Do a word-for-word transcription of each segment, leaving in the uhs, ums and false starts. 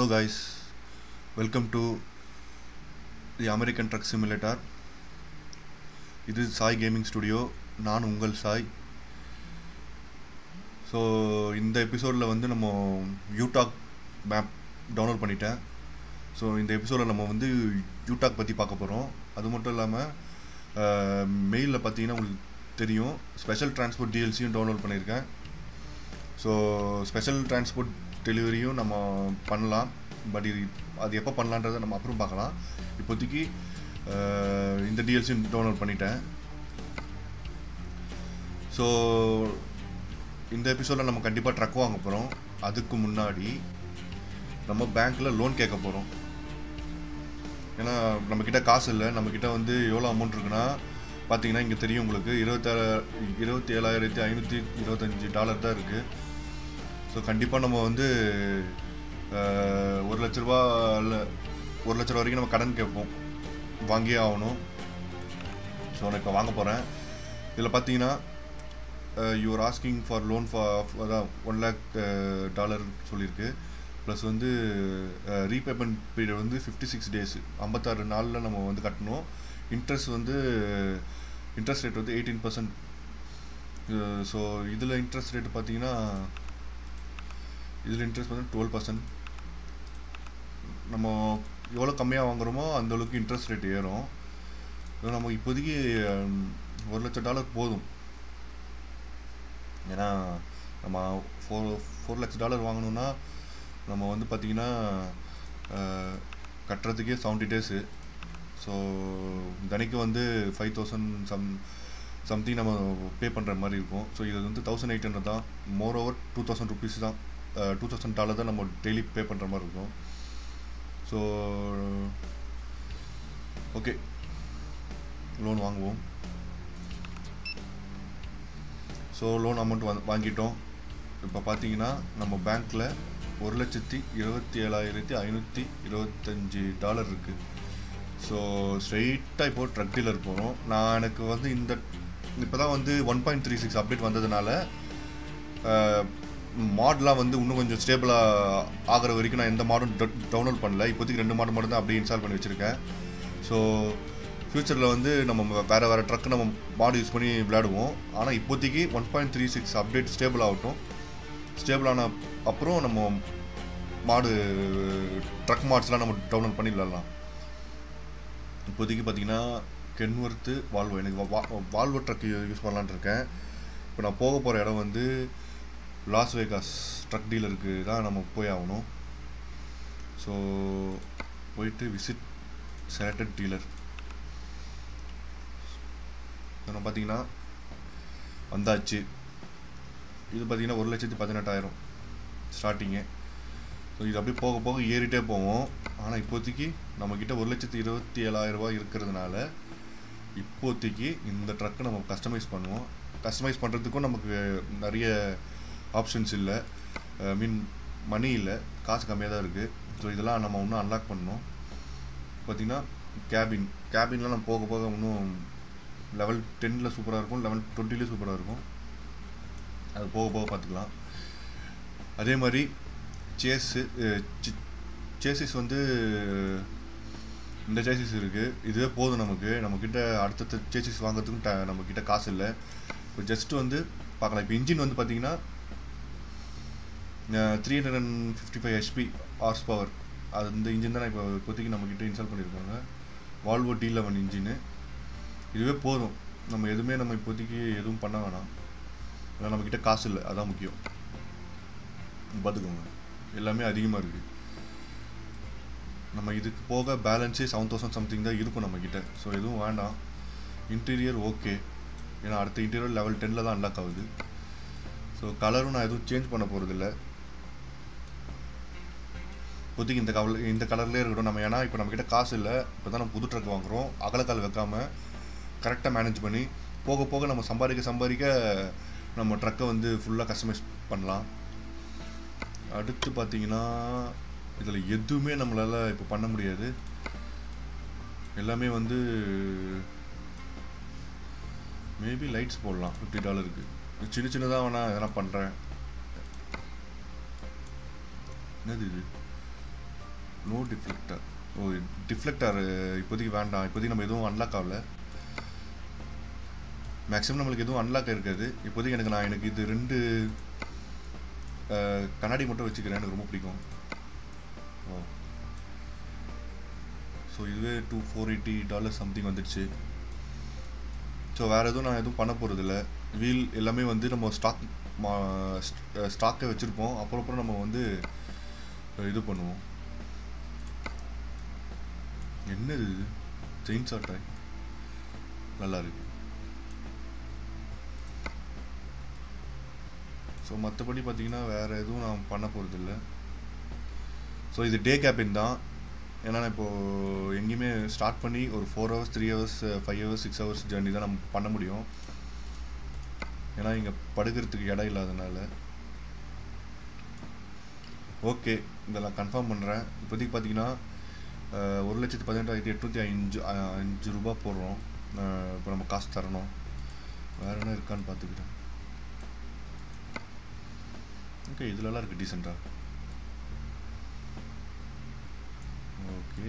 guys, welcome to the American Truck Simulator. This is Sai Gaming Studio. நான் உங்கள் Sai. So இந்த எபிசோடில் வந்து நம்ம யூடாக் மேப் டவுன்லோட் பண்ணிட்டேன். ஸோ இந்த எபிசோடில் நம்ம வந்து யூடாக் பற்றி பார்க்க போகிறோம். அது மட்டும் இல்லாமல் மெயிலில் பார்த்தீங்கன்னா உங்களுக்கு தெரியும், ஸ்பெஷல் டிரான்ஸ்போர்ட் டிஎல்சியும் டவுன்லோட் பண்ணியிருக்கேன். ஸோ ஸ்பெஷல் டிரான்ஸ்போர்ட் டெலிவரியும் நம்ம பண்ணலாம். பட் இது அது எப்போ பண்ணலான்றதை நம்ம அப்புறம் பார்க்கலாம். இப்போதைக்கு இந்த டிஎல்சியும் டவுன்லோட் பண்ணிட்டேன். ஸோ இந்த எபிசோடில் நம்ம கண்டிப்பாக ட்ரக் வாங்க போகிறோம். அதுக்கு முன்னாடி நம்ம பேங்க்கில் லோன் கேட்க போகிறோம். ஏன்னா நம்மக்கிட்ட காசு இல்லை. நம்மக்கிட்ட வந்து எவ்வளோ அமௌண்ட் இருக்குன்னா பார்த்தீங்கன்னா இங்கே தெரியும் உங்களுக்கு, இருபத்தேழு இருபத்தி ஏழாயிரத்தி ஐநூற்றி இருபத்தஞ்சி டாலர் தான் இருக்குது. ஸோ கண்டிப்பாக நம்ம வந்து ஒரு லட்ச ரூபா இல்லை ஒரு லட்ச ரூபா வரைக்கும் நம்ம கடன் கேட்போம், வாங்கியே ஆகணும். ஸோ நான் இப்போ வாங்க போகிறேன். இதில் பார்த்தீங்கன்னா you're asking for loan for அதான் ஒன் லேக் டாலர் சொல்லியிருக்கு. ப்ளஸ் வந்து ரீபேமெண்ட் பீரியட் வந்து ஃபிஃப்டி சிக்ஸ் டேஸ் ஐம்பத்தாறு நாளில் நம்ம வந்து கட்டணும். இன்ட்ரெஸ்ட் வந்து இன்ட்ரெஸ்ட் ரேட் வந்து எயிட்டீன் பர்சன்ட். ஸோ இதில் இன்ட்ரெஸ்ட் ரேட்டு பார்த்தீங்கன்னா இதில் இன்ட்ரெஸ்ட் வந்து டுவெல் பர்சன்ட். நம்ம எவ்வளோ கம்மியாக வாங்குகிறோமோ அந்தளவுக்கு இன்ட்ரெஸ்ட் ரேட் ஏறும். நம்ம இப்போதைக்கு ஒரு லட்சம் டாலர் போதும். ஏன்னா நம்ம ஃபோர் ஃபோர் லட்சம் டாலர் வாங்கணுன்னா நம்ம வந்து பார்த்திங்கன்னா கட்டுறதுக்கே செவன்ட்டி டேஸு. ஸோ தினைக்கு வந்து ஃபைவ் தௌசண்ட் சம் சம்திங் நம்ம பே பண்ணுற மாதிரி இருக்கும். ஸோ இது வந்து தௌசண்ட் எயிட் ஹண்ட்ரட் தான். More over two thousand rupees தான், டூ தௌசண்ட் டாலர் தான் நம்ம டெய்லி பே பண்ணுற மாதிரி இருக்கும். ஸோ ஓகே, லோன் வாங்குவோம். ஸோ லோன் அமௌண்ட் வந்து வாங்கிட்டோம். இப்போ பார்த்தீங்கன்னா நம்ம பேங்க்கில் ஒரு லட்சத்தி இருபத்தி ஏழாயிரத்தி ஐநூற்றி இருபத்தஞ்சி டாலர் இருக்குது. ஸோ ஸ்ட்ரெயிட்டாக இப்போது ட்ரக் டீலர் போகிறோம். நான் எனக்கு வந்து இந்த இப்போ தான் வந்து one point three six update வந்ததுனால மாடெலாம் வந்து இன்னும் கொஞ்சம் ஸ்டேபிளாக ஆகிற வரைக்கும் நான் எந்த மாடும் டவுன்லோட் பண்ணல. இப்போதைக்கு ரெண்டு மாடு மட்டும் தான் அப்படியே இன்ஸ்டால் பண்ணி வச்சுருக்கேன். ஸோ ஃப்யூச்சரில் வந்து நம்ம வேறு வேறு ட்ரக்கு நம்ம மாடு யூஸ் பண்ணி விளையாடுவோம். ஆனால் இப்போதைக்கு one point three six update stable ஆகட்டும். ஸ்டேபிளான அப்புறம் நம்ம மாடு ட்ரக் மாட்ஸ்லாம் நம்ம டவுன்லோட் பண்ணி விளையாடலாம். இப்போதைக்கு பார்த்திங்கன்னா கென்வர்த்து வால்வோ, எனக்கு வா வால்வோ ட்ரக் யூஸ் பண்ணலான்னு இருக்கேன். இப்போ நான் போக போகிற இடம் வந்து லாஸ் வேகாஸ் ட்ரக் டீலருக்கு தான் நம்ம போய் ஆகணும். ஸோ போயிட்டு விசிட் செலக்டட் டீலர் நம்ம பார்த்திங்கன்னா வந்தாச்சு. இது பார்த்திங்கன்னா ஒரு லட்சத்தி பதினெட்டாயிரம் ஸ்டார்டிங்கு. ஸோ இது அப்படியே போக போக ஏறிட்டே போவோம். ஆனால் இப்போதைக்கு நம்மக்கிட்ட ஒரு லட்சத்தி இருபத்தி ஏழாயிரம் ரூபா இருக்கிறதுனால இப்போதைக்கு இந்த ட்ரக்கை நம்ம கஸ்டமைஸ் பண்ணுவோம். கஸ்டமைஸ் பண்ணுறதுக்கும் நமக்கு நிறைய ஆப்ஷன்ஸ் இல்லை, மீன் மணி இல்லை, காசு கம்மியாக தான் இருக்குது. ஸோ இதெல்லாம் நம்ம இன்னும் அன்லாக் பண்ணணும். பார்த்திங்கன்னா கேபின் கேபின்லாம் நம்ம போக போக இன்னும் லெவல் டென்னில் சூப்பராக இருக்கும், லெவல் டுவெண்ட்டிலேயும் சூப்பராக இருக்கும். அது போக போக பார்த்துக்கலாம். அதே மாதிரி சேஸு சேசிஸ் வந்து இந்த சேசிஸ் இருக்குது. இதுவே போதும் நமக்கு. நம்மக்கிட்ட அடுத்த சேசிஸ் வாங்குறதுக்கும் ட நம்மக்கிட்ட காசு இல்லை. இப்போ ஜஸ்ட்டு வந்து பார்க்கலாம். இப்போ இன்ஜின் வந்து பார்த்திங்கன்னா three hundred and fifty five HP horse power. அது இந்த இன்ஜின் தான் இப்போ இப்போதைக்கு நம்மக்கிட்ட இன்ஸ்டால் பண்ணியிருக்காங்க, வால்வோ டி லெவன் இன்ஜினு. இதுவே போதும். நம்ம எதுவுமே நம்ம இப்போதைக்கு எதுவும் பண்ண வேணாம். ஏன்னா நம்மக்கிட்ட காசு இல்லை, அதான் முக்கியம். பார்த்துக்கோங்க, எல்லாமே அதிகமாக இருக்குது. நம்ம இதுக்கு போக பேலன்ஸே செவன் தௌசண்ட் சம்திங் தான் இருக்கும் நம்மக்கிட்ட. ஸோ எதுவும் வேண்டாம். இன்டீரியர் ஓகே, ஏன்னா அடுத்த இன்டீரியர் லெவல் டென்னில் தான் அன்லாக் ஆகுது. ஸோ கலரும் நான் எதுவும் சேஞ்ச் பண்ண போகிறதில்ல இப்போதைக்கு. இந்த கலர் இந்த கலர்லேயே இருக்கட்டும் நம்ம. ஏன்னா இப்போ நம்மக்கிட்ட காசு இல்லை. இப்போ தான் நம்ம புது ட்ரக் வாங்குகிறோம். அகலக்கால் வைக்காமல் கரெக்டாக மேனேஜ் பண்ணி போக போக நம்ம சம்பாதிக்க சம்பாதிக்க நம்ம ட்ரக்கை வந்து ஃபுல்லாக கஸ்டமைஸ் பண்ணலாம். அடுத்து பார்த்திங்கன்னா இதில் எதுவுமே நம்மளால் இப்போ பண்ண முடியாது. எல்லாமே வந்து மேபி லைட்ஸ் போடலாம் ஃபிஃப்டி டாலருக்கு. சின்ன சின்னதாக வேணா எதனா பண்ணுறேன். என்னது இது? No deflector. ஓ டிஃப்ளெக்டர் இப்போதைக்கு வேண்டாம். இப்போதைக்கு நம்ம எதுவும் அன்லாக் ஆகல. மேக்ஸிமம் நம்மளுக்கு எதுவும் அன்லாக் இருக்காது இப்போதைக்கு. எனக்கு நான் எனக்கு இது ரெண்டு கண்ணாடி மட்டும் வச்சுக்கிறேன், எனக்கு ரொம்ப பிடிக்கும். ஓ ஸோ இதுவே two four eighty dollar something வந்துடுச்சு. ஸோ வேறு எதுவும் நான் எதுவும் பண்ண போகிறதில்ல. வீல் எல்லாமே வந்து நம்ம ஸ்டாக் ஸ்டாக்கை வச்சுருப்போம். அப்புறம் அப்புறம் நம்ம வந்து இது பண்ணுவோம். என்னது செயின் ஷாட்டாய் நல்லா இருக்கு. ஸோ மற்றபடி பார்த்தீங்கன்னா வேறு எதுவும் நான் பண்ண போகிறதில்ல. ஸோ இது டே கேபின் தான். ஏன்னா நான் இப்போது எங்கேயுமே ஸ்டார்ட் பண்ணி ஒரு four hours three hours five hours six hours journey தான் நம்ம பண்ண முடியும். ஏன்னா இங்கே படுக்கிறதுக்கு இடம் இல்லாதனால. ஓகே இதெல்லாம் கன்ஃபார்ம் பண்ணுறேன். இப்போதைக்கு பார்த்தீங்கன்னா ஒரு லட்சத்து பதினெட்டாயிரத்தி எட்நூற்றி அஞ்சு அஞ்சு ரூபா போடுறோம். இப்போ நம்ம காசு தரணும். வேறு என்ன இருக்கான்னு பார்த்துக்கிட்டேன். ஓகே இதுலலாம் இருக்குது டீசெண்டாக. Okay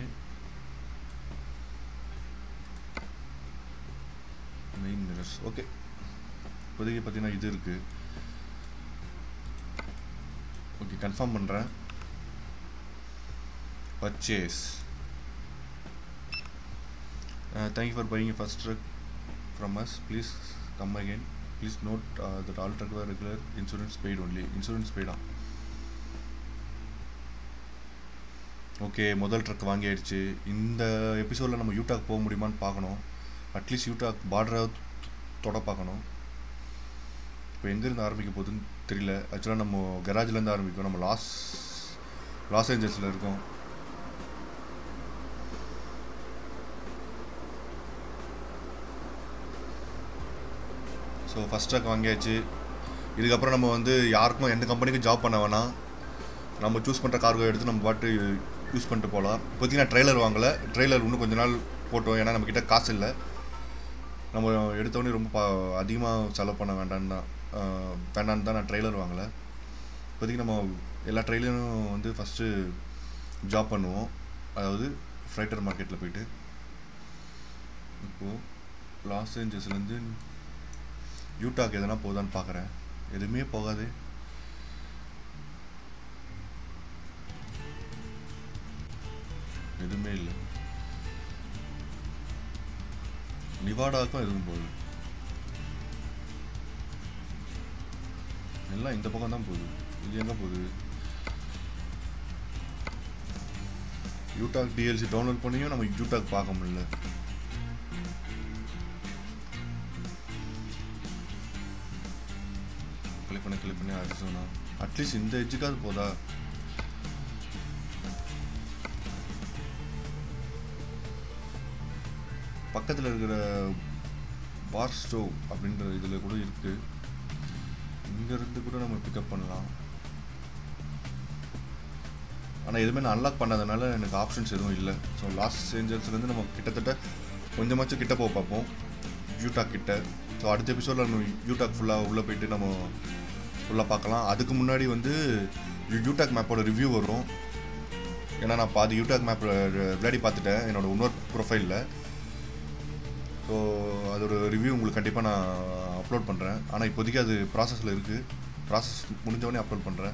main mirrors okay. இப்போதைக்கு பார்த்தீங்கன்னா இது இருக்குது. ஓகே கன்ஃபார்ம் பண்ணுறேன். Purchase. Thank you for buying first truck from us. Please come again. Please note that all truck were regular insurance paid only. Insurance பெய்டா? ஓகே முதல் ட்ரக் வாங்கி ஆயிடுச்சு. இந்த எபிசோடில் நம்ம யூடாக் போக முடியுமான்னு பார்க்கணும். அட்லீஸ்ட் யூடாக் பார்டரை தொட பார்க்கணும். இப்போ எங்கேருந்து ஆரம்பிக்க போகுதுன்னு தெரியல. ஆக்சுவலாக நம்ம கராஜ்லேருந்து ஆரம்பிக்கும். நம்ம லாஸ் லாஸ் ஏஞ்சல்ஸில் இருக்கோம். ஸோ ஃபஸ்ட் ட்ரக் வாங்கியாச்சு. இதுக்கப்புறம் நம்ம வந்து யாருக்கும் எந்த கம்பெனிக்கும் ஜாப் பண்ண வேணாம். நம்ம சூஸ் பண்ணுற கார்கோ எடுத்து நம்ம பாட்டு யூஸ் பண்ணிட்டு போகலாம். இப்போதைக்கு நான் ட்ரெய்லர் வாங்கலை. ட்ரெய்லர் இன்னும் கொஞ்ச நாள் போட்டோம். ஏன்னா நம்மக்கிட்ட காசு இல்லை. நம்ம எடுத்தோடனே ரொம்ப பா அதிகமாக செலவு பண்ண வேண்டான்னு தான் வேண்டான்னு தான் நான் ட்ரெய்லர் வாங்கலை. இப்போதைக்கு நம்ம எல்லா ட்ரெய்லரும் வந்து ஃபஸ்ட்டு ஜாப் பண்ணுவோம். அதாவது ஃப்ரைட்டர் மார்க்கெட்டில் போய்ட்டு. இப்போது லாஸ் ஏஞ்சல்ஸ்லேருந்து யூடாக் எதனா போகுதான்னு பார்க்குறேன். எதுவுமே போகாது. எதுவுமே இல்லை. நிவாடாக்கும் எதுவும் போகுது. எல்லாம் இந்த பக்கம் தான் போகுது. இது எங்கே போகுது? யூடாக் டிஎல்சி டவுன்லோட் பண்ணியும் நம்ம யூடாக் பார்க்க முடியல. கிளிக் பண்ணி கிளிக் பண்ணி அரிசோனா. அட்லீஸ்ட் இந்த எஜ்ஜுக்காவது போதா? பக்கத்தில் இருக்கிற பார் ஸ்டோவ் அப்படின்ற இதில் கூட இருக்குது. இங்கேருந்து கூட நம்ம பிக்கப் பண்ணலாம். ஆனால் எதுவுமே நான் அன்லாக் பண்ணாதனால எனக்கு ஆப்ஷன்ஸ் எதுவும் இல்லை. ஸோ லாஸ் ஏஞ்சல்ஸ்லேருந்து நம்ம கிட்டத்தட்ட கொஞ்சமாச்சும் கிட்ட போக பார்ப்போம் யூடாக் கிட்ட. ஸோ அடுத்த எபிசோடில் நம்ம யூடாக் ஃபுல்லாக உள்ளே போயிட்டு நம்ம ஃபுல்லாக பார்க்கலாம். அதுக்கு முன்னாடி வந்து யூடாக் மேப்போட ரிவ்யூ வரும். ஏன்னா நான் பாதி யூடாக் மேப் விளையாடி பார்த்துட்டேன் என்னோடய இன்னொரு ப்ரொஃபைலில். ஸோ அதோட ரிவ்யூ உங்களுக்கு கண்டிப்பாக நான் அப்லோட் பண்ணுறேன். ஆனால் இப்போதைக்கு அது ப்ராசஸில் இருக்குது. ப்ராசஸ் முடிஞ்சவொடனே அப்லோட் பண்ணுறேன்.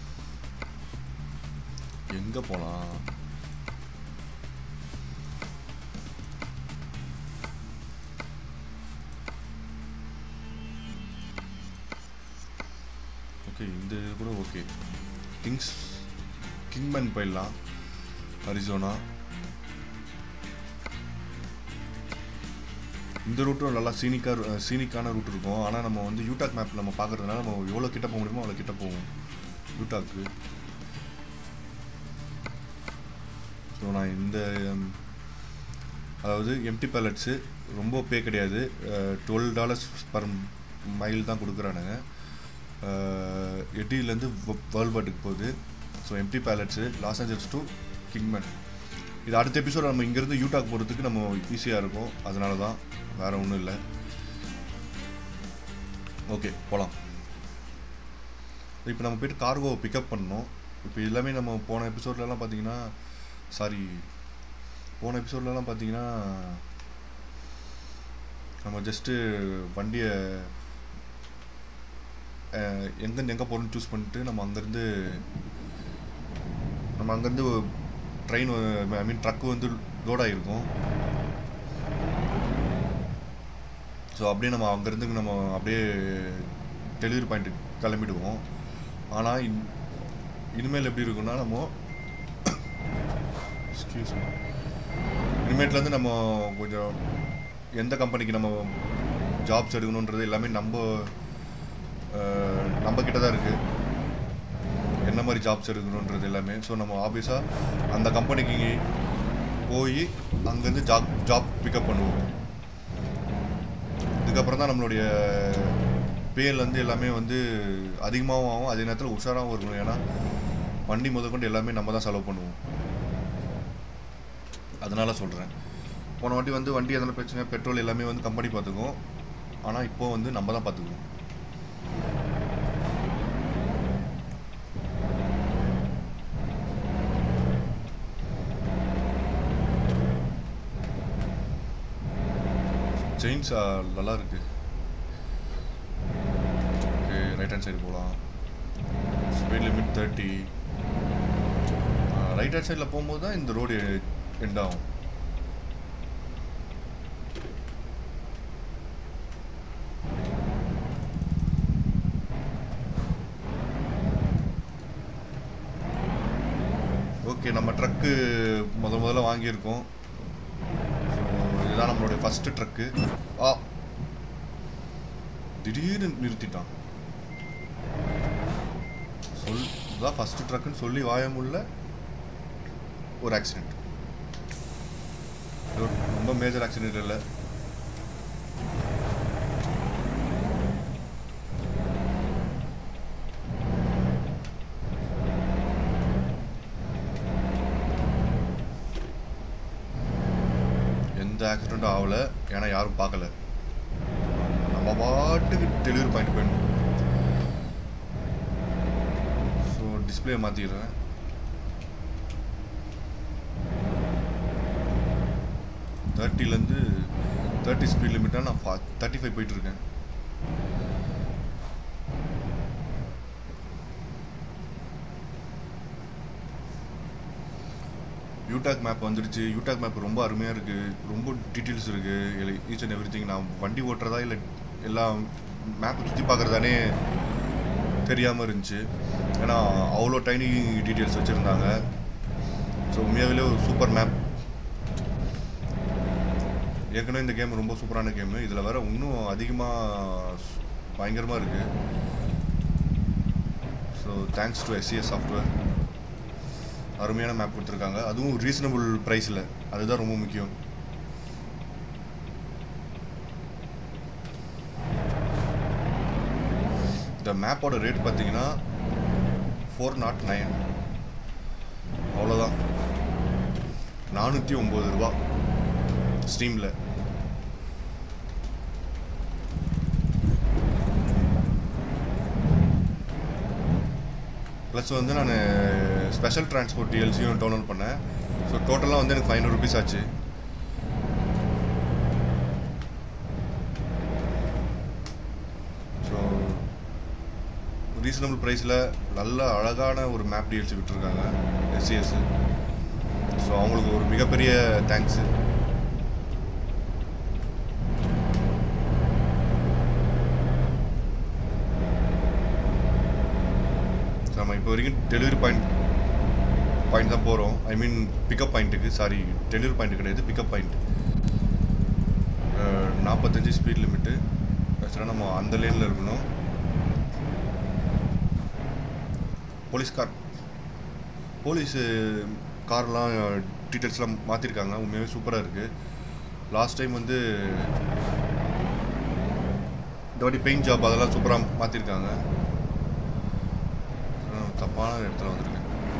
எங்கே போகலாம்? ஓகே இந்த இது கூட ஓகே. கிங்ஸ் கிங்மேன் போயிடலாம். அரிசோனா. இந்த ரூட்டும் நல்லா சீனிக்காக சீனிக்கான ரூட் இருக்கும். ஆனால் நம்ம வந்து யூடாக் மேப்பில் நம்ம பார்க்குறதுனால நம்ம எவ்வளோ கிட்ட போக முடியுமோ அவ்வளோ கிட்ட போவோம் யூடாக்கு. ஸோ நான் இந்த அதாவது எம்டி பேலட்ஸு ரொம்ப பே கிடையாது. டுவெல் டாலர்ஸ் பர் மைல் தான் கொடுக்குறானுங்க. எட்டிலேருந்து வேர்ல்பர்ட்டுக்கு போகுது. So empty pallets Los Angeles to Kingman. இது அடுத்த எபிசோட் நம்ம இங்கேருந்து யூடாக் போகிறதுக்கு நம்ம ஈஸியாக இருக்கும். அதனால தான், வேறு ஒன்றும் இல்லை. ஓகே போகலாம். இப்போ நம்ம போய்ட்டு கார்கோவை பிக்கப் பண்ணணும். இப்போ எல்லாமே நம்ம போன எபிசோட்லலாம் பார்த்தீங்கன்னா சாரி போன எபிசோட்லலாம் பார்த்தீங்கன்னா நம்ம ஜஸ்ட்டு வண்டியை எங்கேருந்து எங்கே போகணுன்னு சூஸ் பண்ணிட்டு நம்ம அங்கேருந்து நம்ம அங்கேருந்து ட்ரெயின் ஐ மீன் ட்ரக்கு வந்து லோட் ஆகிருக்கும். ஸோ அப்படியே நம்ம அங்கேருந்து நம்ம அப்படியே டெலிவரி பாயிண்ட்டுக்கு கிளம்பிடுவோம். ஆனால் இன் இனிமேல் எப்படி இருக்குன்னா நம்ம எக்ஸ்கியூஸ் மீ இனிமேட்லேருந்து நம்ம கொஞ்சம் எந்த கம்பெனிக்கு நம்ம ஜாப்ஸ் எடுக்கணுன்றது எல்லாமே நம்ம நம்ம கிட்ட தான் இருக்குது. என்ன மாதிரி ஜாப்ஸ் எடுக்கணுன்றது எல்லாமே. ஸோ நம்ம ஆப்வியஸாக அந்த கம்பெனிக்கு போய் அங்கேருந்து ஜாப் ஜாப் பிக்கப் பண்ணுவோம். இதுக்கப்புறம் தான் நம்மளுடைய பேர்லேருந்து எல்லாமே வந்து அதிகமாகவும் ஆகும், அதே நேரத்தில் உஷாராகவும் இருக்கணும். ஏன்னா வண்டி முதற்கொண்டு எல்லாமே நம்ம தான் செலவு பண்ணுவோம். அதனால சொல்கிறேன். போன வாட்டி வந்து வண்டி எதனா பிரச்சனை பெட்ரோல் எல்லாமே வந்து கம்பெனி பார்த்துக்கும். ஆனால் இப்போது வந்து நம்ம தான் பார்த்துக்குவோம். செயின்ஸ் நல்லா இருக்குது. ஓகே, ரைட் ஹேண்ட் சைடு போகலாம். Speed limit thirty. Right hand சைடில் போகும்போது தான் இந்த ரோடு எண்ட் ஆகும். ஓகே, நம்ம ட்ரக்கு முத முதல்ல வாங்கியிருக்கோம். ஸோ இதுதான் நம்மளுடைய ஃபஸ்ட்டு ட்ரக்கு. ஆ திடீர்னு நிறுத்திட்டான். சொல் இதுதான் ஃபஸ்ட்டு ட்ரக்குன்னு சொல்லி வாயமுள்ள ஒரு ஆக்சிடெண்ட். ரொம்ப மேஜர் ஆக்சிடெண்ட் இல்லை. எந்த ஆக்சிடெண்ட்டும் ஆகலை, ஏன்னா யாரும் பார்க்கல. நம்ம பாட்டுக்கு டெலிவரி பாயிண்ட் போயிடணும். ஸோ டிஸ்பிளே மாற்றிடுறேன். தேர்ட்டிலேருந்து தேர்ட்டி ஸ்பீட் லிமிட்டாக நான் ஃபா தேர்ட்டி ஃபைவ் போயிட்டுருக்கேன். யூடாக் மேப் வந்துடுச்சு. யூடாக் மேப் ரொம்ப அருமையாக இருக்குது, ரொம்ப டீட்டெயில்ஸ் இருக்குது, ஈச் அண்ட் எவ்ரி திங். நான் வண்டி ஓட்டுறதா இல்லை எல்லாம் மேப்பை சுற்றி பார்க்குறதானே தெரியாமல் இருந்துச்சு. ஏன்னா அவ்வளோ டைனி டீட்டெயில்ஸ் வச்சுருந்தாங்க. ஸோ உண்மையாகவே ஒரு சூப்பர் மேப். ஏற்கனவே இந்த கேம் ரொம்ப சூப்பரான கேமு. இதில் வேறு இன்னும் அதிகமாக பயங்கரமாக இருக்குது. So thanks to SCS software. அருமையான மேப் கொடுத்துருக்காங்க, அதுவும் ரீசனபிள் ப்ரைஸில். அதுதான் ரொம்ப முக்கியம். இந்த மேப்போட ரேட் பார்த்தீங்கன்னா ஃபோர் நாட் நைன் அவ்வளோதான். நானூற்றி ஒம்பது ரூபா ஸ்டீமில். ப்ளஸ் வந்து நான் ஸ்பெஷல் டிரான்ஸ்போர்ட் டிஎல்சியும் டவுன்லோட் பண்ணேன். ஸோ டோட்டலாக வந்து எனக்கு ஃபைவ் ஹண்ட்ரட் ருபீஸ் ஆச்சு. ஸோ ரீசனபிள் ப்ரைஸில் நல்ல அழகான ஒரு மேப் டிஎல்சி விட்டுருக்காங்க எஸ்சிஎஸ். ஸோ அவங்களுக்கு ஒரு மிகப்பெரிய தேங்க்ஸு. நம்ம இப்போ வரைக்கும் டெலிவரி பாயிண்ட் பாயிண்ட் தான் போகிறோம். ஐ மீன் பிக்கப் பாயிண்ட்டுக்கு. சாரி, டெலிவரி பாயிண்ட் கிடையாது, பிக்கப் பாயிண்ட். நாற்பத்தஞ்சு ஸ்பீட் லிமிட்டு. ஆக்சுவலாக நம்ம அந்த லேனில் இருக்கணும். போலீஸ் கார் போலீஸு கார்லாம் டீட்டெயில்ஸ்லாம் மாற்றிருக்காங்க. உண்மையாகவே சூப்பராக இருக்குது. லாஸ்ட் டைம் வந்து இந்த வாட்டி பெயிண்ட் ஜாப் அதெல்லாம் சூப்பராக மாற்றிருக்காங்க. தப்பான இடத்துல வந்திருக்கேன்.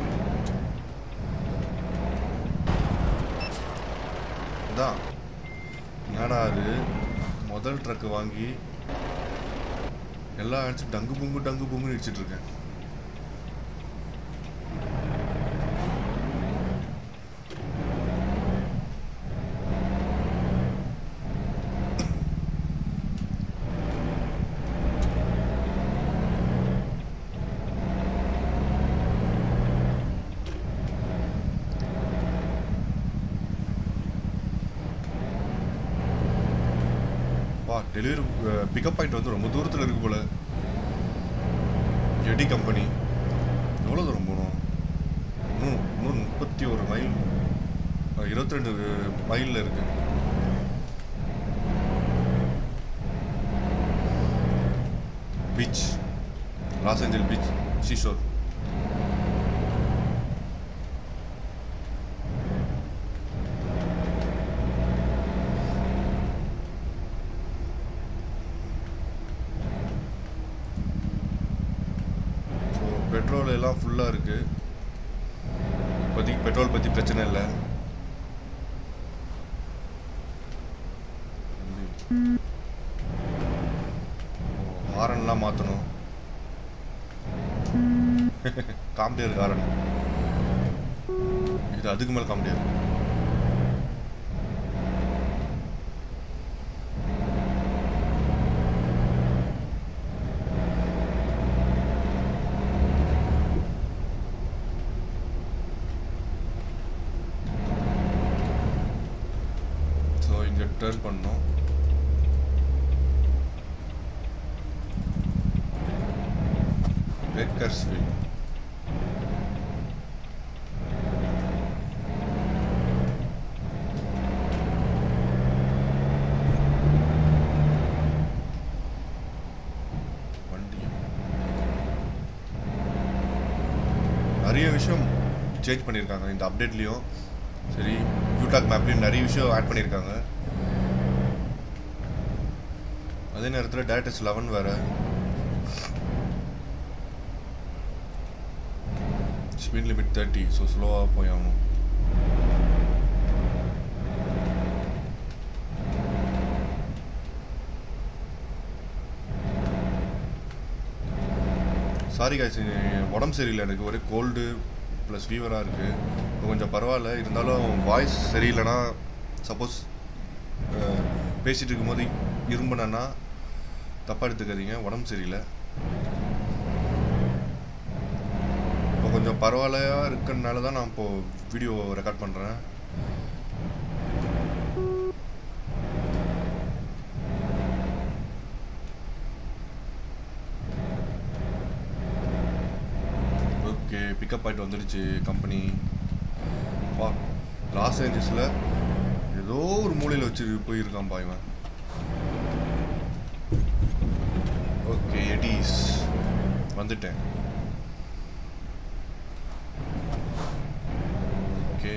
அதான் என்னடா அது, முதல் ட்ரக்கு வாங்கி எல்லாம் அடிச்சு டங்கு பொங்கு டங்கு பொங்குன்னு அடிச்சிட்டு இருக்கேன். டெலிவரி பிக்கப் பாயிண்ட் வந்து ரொம்ப தூரத்தில் இருக்கு போல். எடி கம்பெனி எவ்வளோ தூரம் போகணும்? இன்னும் இன்னும் முப்பத்தி ஒரு மைல் இருபத்தி ரெண்டு மைலில் இருக்கு. Beach, Los Angeles beach, seashore. Petrol எல்லாம் ஃபுல்லாக இருக்குது. இப்போதைக்கு பெட்ரோல் பற்றி பிரச்சனை இல்லை. ஹாரன்லாம் மாற்றணும். காமெடியர் ஹாரன் இது, அதுக்கு மேலே காமெடியர். டர்ன் பண்ணோம். பேக்கர்ஸ்வில் வண்டி நிறைய விஷயம் சேஞ்ச் பண்ணியிருக்காங்க இந்த அப்டேட்லேயும். சரி, யூடாக் மேப்லேயும் நிறைய விஷயம் ஆட் பண்ணியிருக்காங்க. அதே நேரத்தில் டேரக்டர்ஸ் லெவன் வேறு. ஸ்பீட் லிமிட் தேர்ட்டி, ஸோ ஸ்லோவாக போய் ஆகணும். சாரி காய்ஸ், உடம்பு சரியில்லை எனக்கு. ஒரே கோல்டு ப்ளஸ் ஃபீவராக இருக்குது. இப்போ கொஞ்சம் பரவாயில்ல. இருந்தாலும் வாய்ஸ் சரியில்லைன்னா, சப்போஸ் பேசிகிட்டு இருக்கும்போது இரும்புனா தப்பாக எடுத்துக்காதீங்க. உடம்பு சரியில்லை. இப்போ கொஞ்சம் பரவாயில்லையாக இருக்கிறதுனால தான் நான் இப்போது வீடியோ ரெக்கார்ட் பண்ணுறேன். ஓகே, பிக்கப் பாயிண்ட் வந்துடுச்சு கம்பெனி. வா, லாஸ் ஏஞ்சல்ஸில் ஏதோ ஒரு மூலையில் வச்சு போயிருக்கான் பாய்வன். ஓகே, எடிஸ் வந்துட்டேன். ஓகே,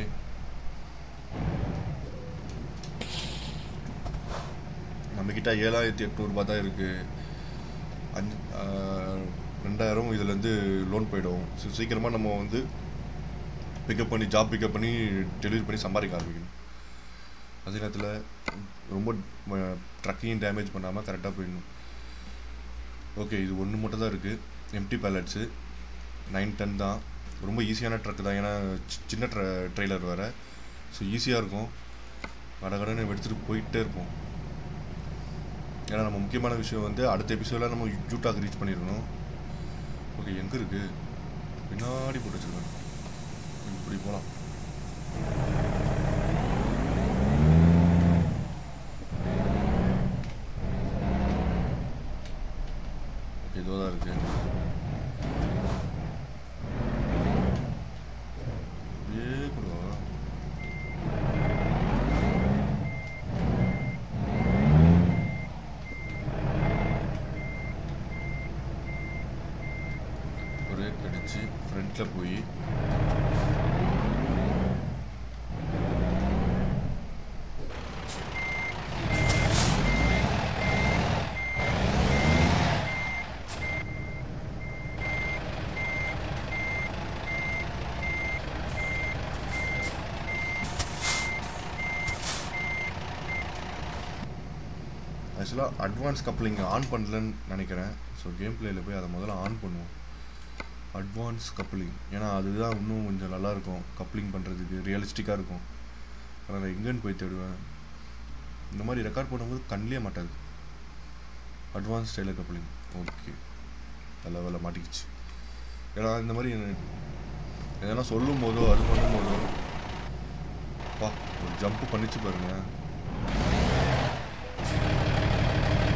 நம்மக்கிட்ட ஏழாயிரத்தி எட்நூறுபா தான் இருக்குது. அஞ்சு ரெண்டாயிரம் இதுலேருந்து லோன் போயிடும். ஸோ சீக்கிரமாக நம்ம வந்து பிக்கப் பண்ணி ஜாப் பிக்கப் பண்ணி டெலிவரி பண்ணி சம்பாதிக்க ஆரம்பிக்கணும். அதே நேரத்தில் ரொம்ப ட்ரக்கையும் டேமேஜ் பண்ணாமல் கரெக்டாக போயிடணும். ஓகே, இது ஒன்று மட்டும் தான் இருக்குது. எம்டி பேலட்ஸு, நைன் டன் தான். ரொம்ப ஈஸியான ட்ரக்கு தான். ஏன்னா சின்ன ட்ர ட்ரெய்லர் வேறு. ஸோ ஈஸியாக இருக்கும். கடகடன்னு எடுத்துகிட்டு போயிட்டே இருப்போம். ஏன்னா நம்ம முக்கியமான விஷயம் வந்து அடுத்த எபிசோடில் நம்ம யூடாக் ரீச் பண்ணிடணும். ஓகே, எங்கே இருக்குது? பின்னாடி போட்டு வச்சுருக்கேன். இப்படி போகலாம். இதோ தான் இருக்குது. அப்படியே கொடுவா. ஒரே கடிச்சு ஃப்ரண்ட்டில் போய் ஆக்சுவலாக அட்வான்ஸ் கப்ளிங் ஆன் பண்ணலன்னு நினைக்கிறேன். ஸோ கேம் பிளேயில் போய் அதை முதல்ல ஆன் பண்ணுவோம். அட்வான்ஸ் கப்ளிங், ஏன்னா அதுதான் இன்னும் கொஞ்சம் நல்லாயிருக்கும் கப்ளிங் பண்ணுறதுக்கு, ரியலிஸ்டிக்காக இருக்கும். ஆனால் நான் எங்கேன்னு போய் தேடுவேன். இந்த மாதிரி ரெக்கார்ட் பண்ணும்போது கண்ணிலே மாட்டாது. Advance styler coupling. ஓகே, நல்ல வேலை மாட்டிக்கிச்சு. ஏன்னா இந்த மாதிரி எதனா சொல்லும் போதோ அது பண்ணும் போதோ பா ஒரு ஜம்ப்பு பண்ணிச்சு பாருங்க.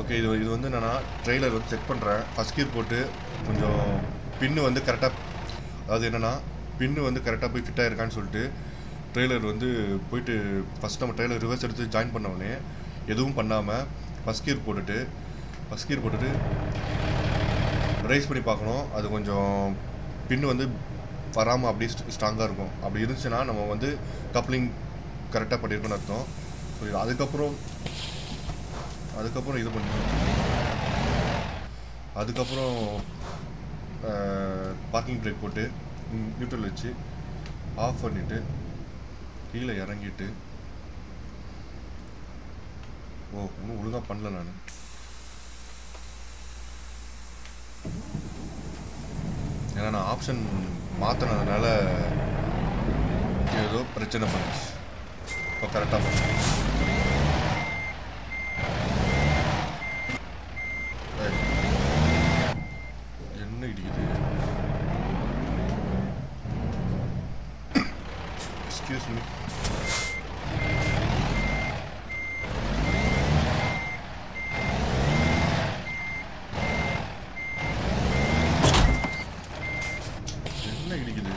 ஓகே, இது இது வந்து என்னென்னா ட்ரெய்லர் வந்து செக் பண்ணுறேன். ஃபஸ்ட் கியர் போட்டு கொஞ்சம் பின்னு வந்து கரெக்டாக, அதாவது என்னென்னா பின்னு வந்து கரெக்டாக போய் ஃபிட் ஆகிருக்கான்னு சொல்லிட்டு ட்ரெய்லர் வந்து போயிட்டு ஃபஸ்ட் நம்ம ட்ரெய்லர் ரிவர்ஸ் எடுத்து ஜாயின் பண்ணோடனே எதுவும் பண்ணாமல் ஃபஸ்ட் கியர் போட்டுட்டு ஃபஸ்ட் கியர் போட்டுட்டு ரைஸ் பண்ணி பார்க்கணும். அது கொஞ்சம் பின்னு வந்து வராமல் அப்படியே ஸ்ட்ராங்காக இருக்கும். அப்படி இருந்துச்சுன்னா நம்ம வந்து கப்ளிங் கரெக்டாக பண்ணியிருக்கோன்னு அர்த்தம். ஸோ இது அதுக்கப்புறம் அதுக்கப்புறம் இது பண்ணி அதுக்கப்புறம் பார்க்கிங் பிரேக் போட்டு நியூட்ரல் வச்சு ஆஃப் பண்ணிவிட்டு கீழே இறங்கிட்டு, ஓ இன்னும் ஒழுங்காக பண்ணல நான். ஏன்னா நான் ஆப்ஷன் மாற்றினதுனால ஏதோ பிரச்சனை பண்ணுச்சு. இப்போ கரெக்டாக பண்ண என்ன இடிக்குது? Excuse me. என்ன இடிக்குது?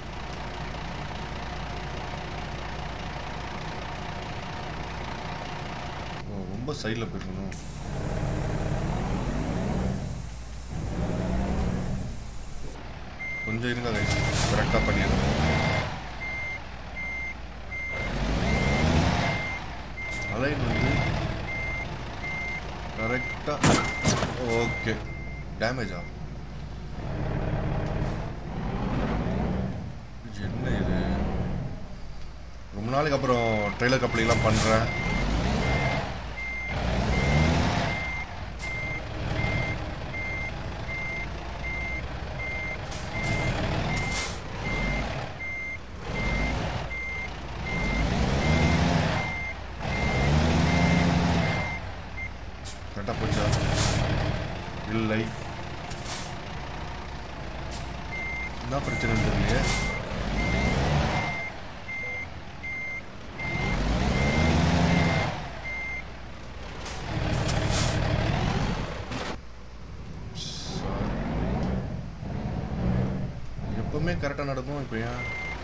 ரொம்ப சைடில் போயிருக்கணும். கொஞ்சம் இருங்க கைஸ், கரெக்டாக பண்ணிடுறேன். அலைன் வந்து கரெக்டாக ஓகே. டேமேஜா? என்ன இது? ரொம்ப நாளைக்கு அப்புறம் ட்ரெய்லர் கப்ளிங்லாம் பண்ணுறேன். கரெக்டாக போச்சா? இல்லை. என்ன பிரச்சனைன்னு தெரியலையே. எப்பவுமே கரெக்டாக நடக்கும், இப்போ ஏன்?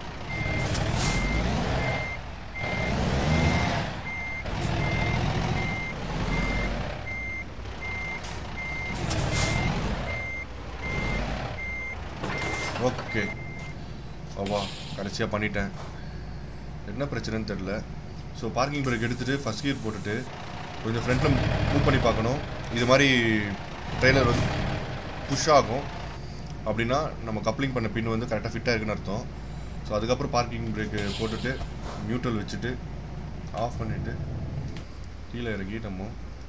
ஓகே, அவ்வா கடைசியாக பண்ணிட்டேன். என்ன பிரச்சனைன்னு தெரில. ஸோ பார்க்கிங் பிரேக் எடுத்துகிட்டு ஃபஸ்ட் கியர் போட்டுட்டு கொஞ்சம் ஃப்ரண்ட்டில் மூவ் பண்ணி பார்க்கணும். இது மாதிரி ட்ரெய்லர் வந்து புஷ் ஆகும். அப்படின்னா நம்ம கப்ளிங் பண்ண பின் வந்து கரெக்டாக ஃபிட்டாக இருக்குன்னு அர்த்தம். ஸோ அதுக்கப்புறம் பார்க்கிங் பிரேக்கு போட்டுட்டு நியூட்ரல் வச்சுட்டு ஆஃப் பண்ணிவிட்டு கீழே இறங்கி நம்ம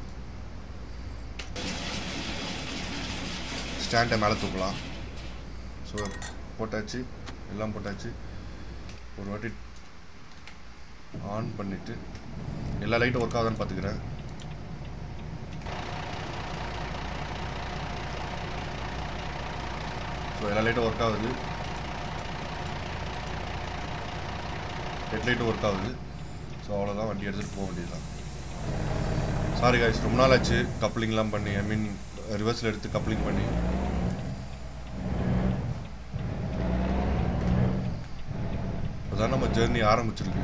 ஸ்டாண்டை மேலே தூக்கலாம். ஸோ போட்டாச்சு, எல்லாம் போட்டாச்சு. ஒரு வாட்டி ஆன் பண்ணிவிட்டு எல்லா லைட்டும் ஒர்க் ஆகுதான்னு பார்த்துக்கிறேன். ஸோ எல்லா லைட்டும் ஒர்க் ஆகுது, ஹெட்லைட்டும் ஒர்க் ஆகுது. ஸோ அவ்வளோதான், வண்டி எடுத்துகிட்டு போக வேண்டியதுதான். சாரி காய்ஸ், ரொம்ப நாள் ஆச்சு கப்ளிங்லாம் பண்ணி, ஐ மீன் ரிவர்ஸில் எடுத்து கப்ளிங் பண்ணி. அதான் நம்ம ஜேர்னி ஆரம்பிச்சிருக்கு.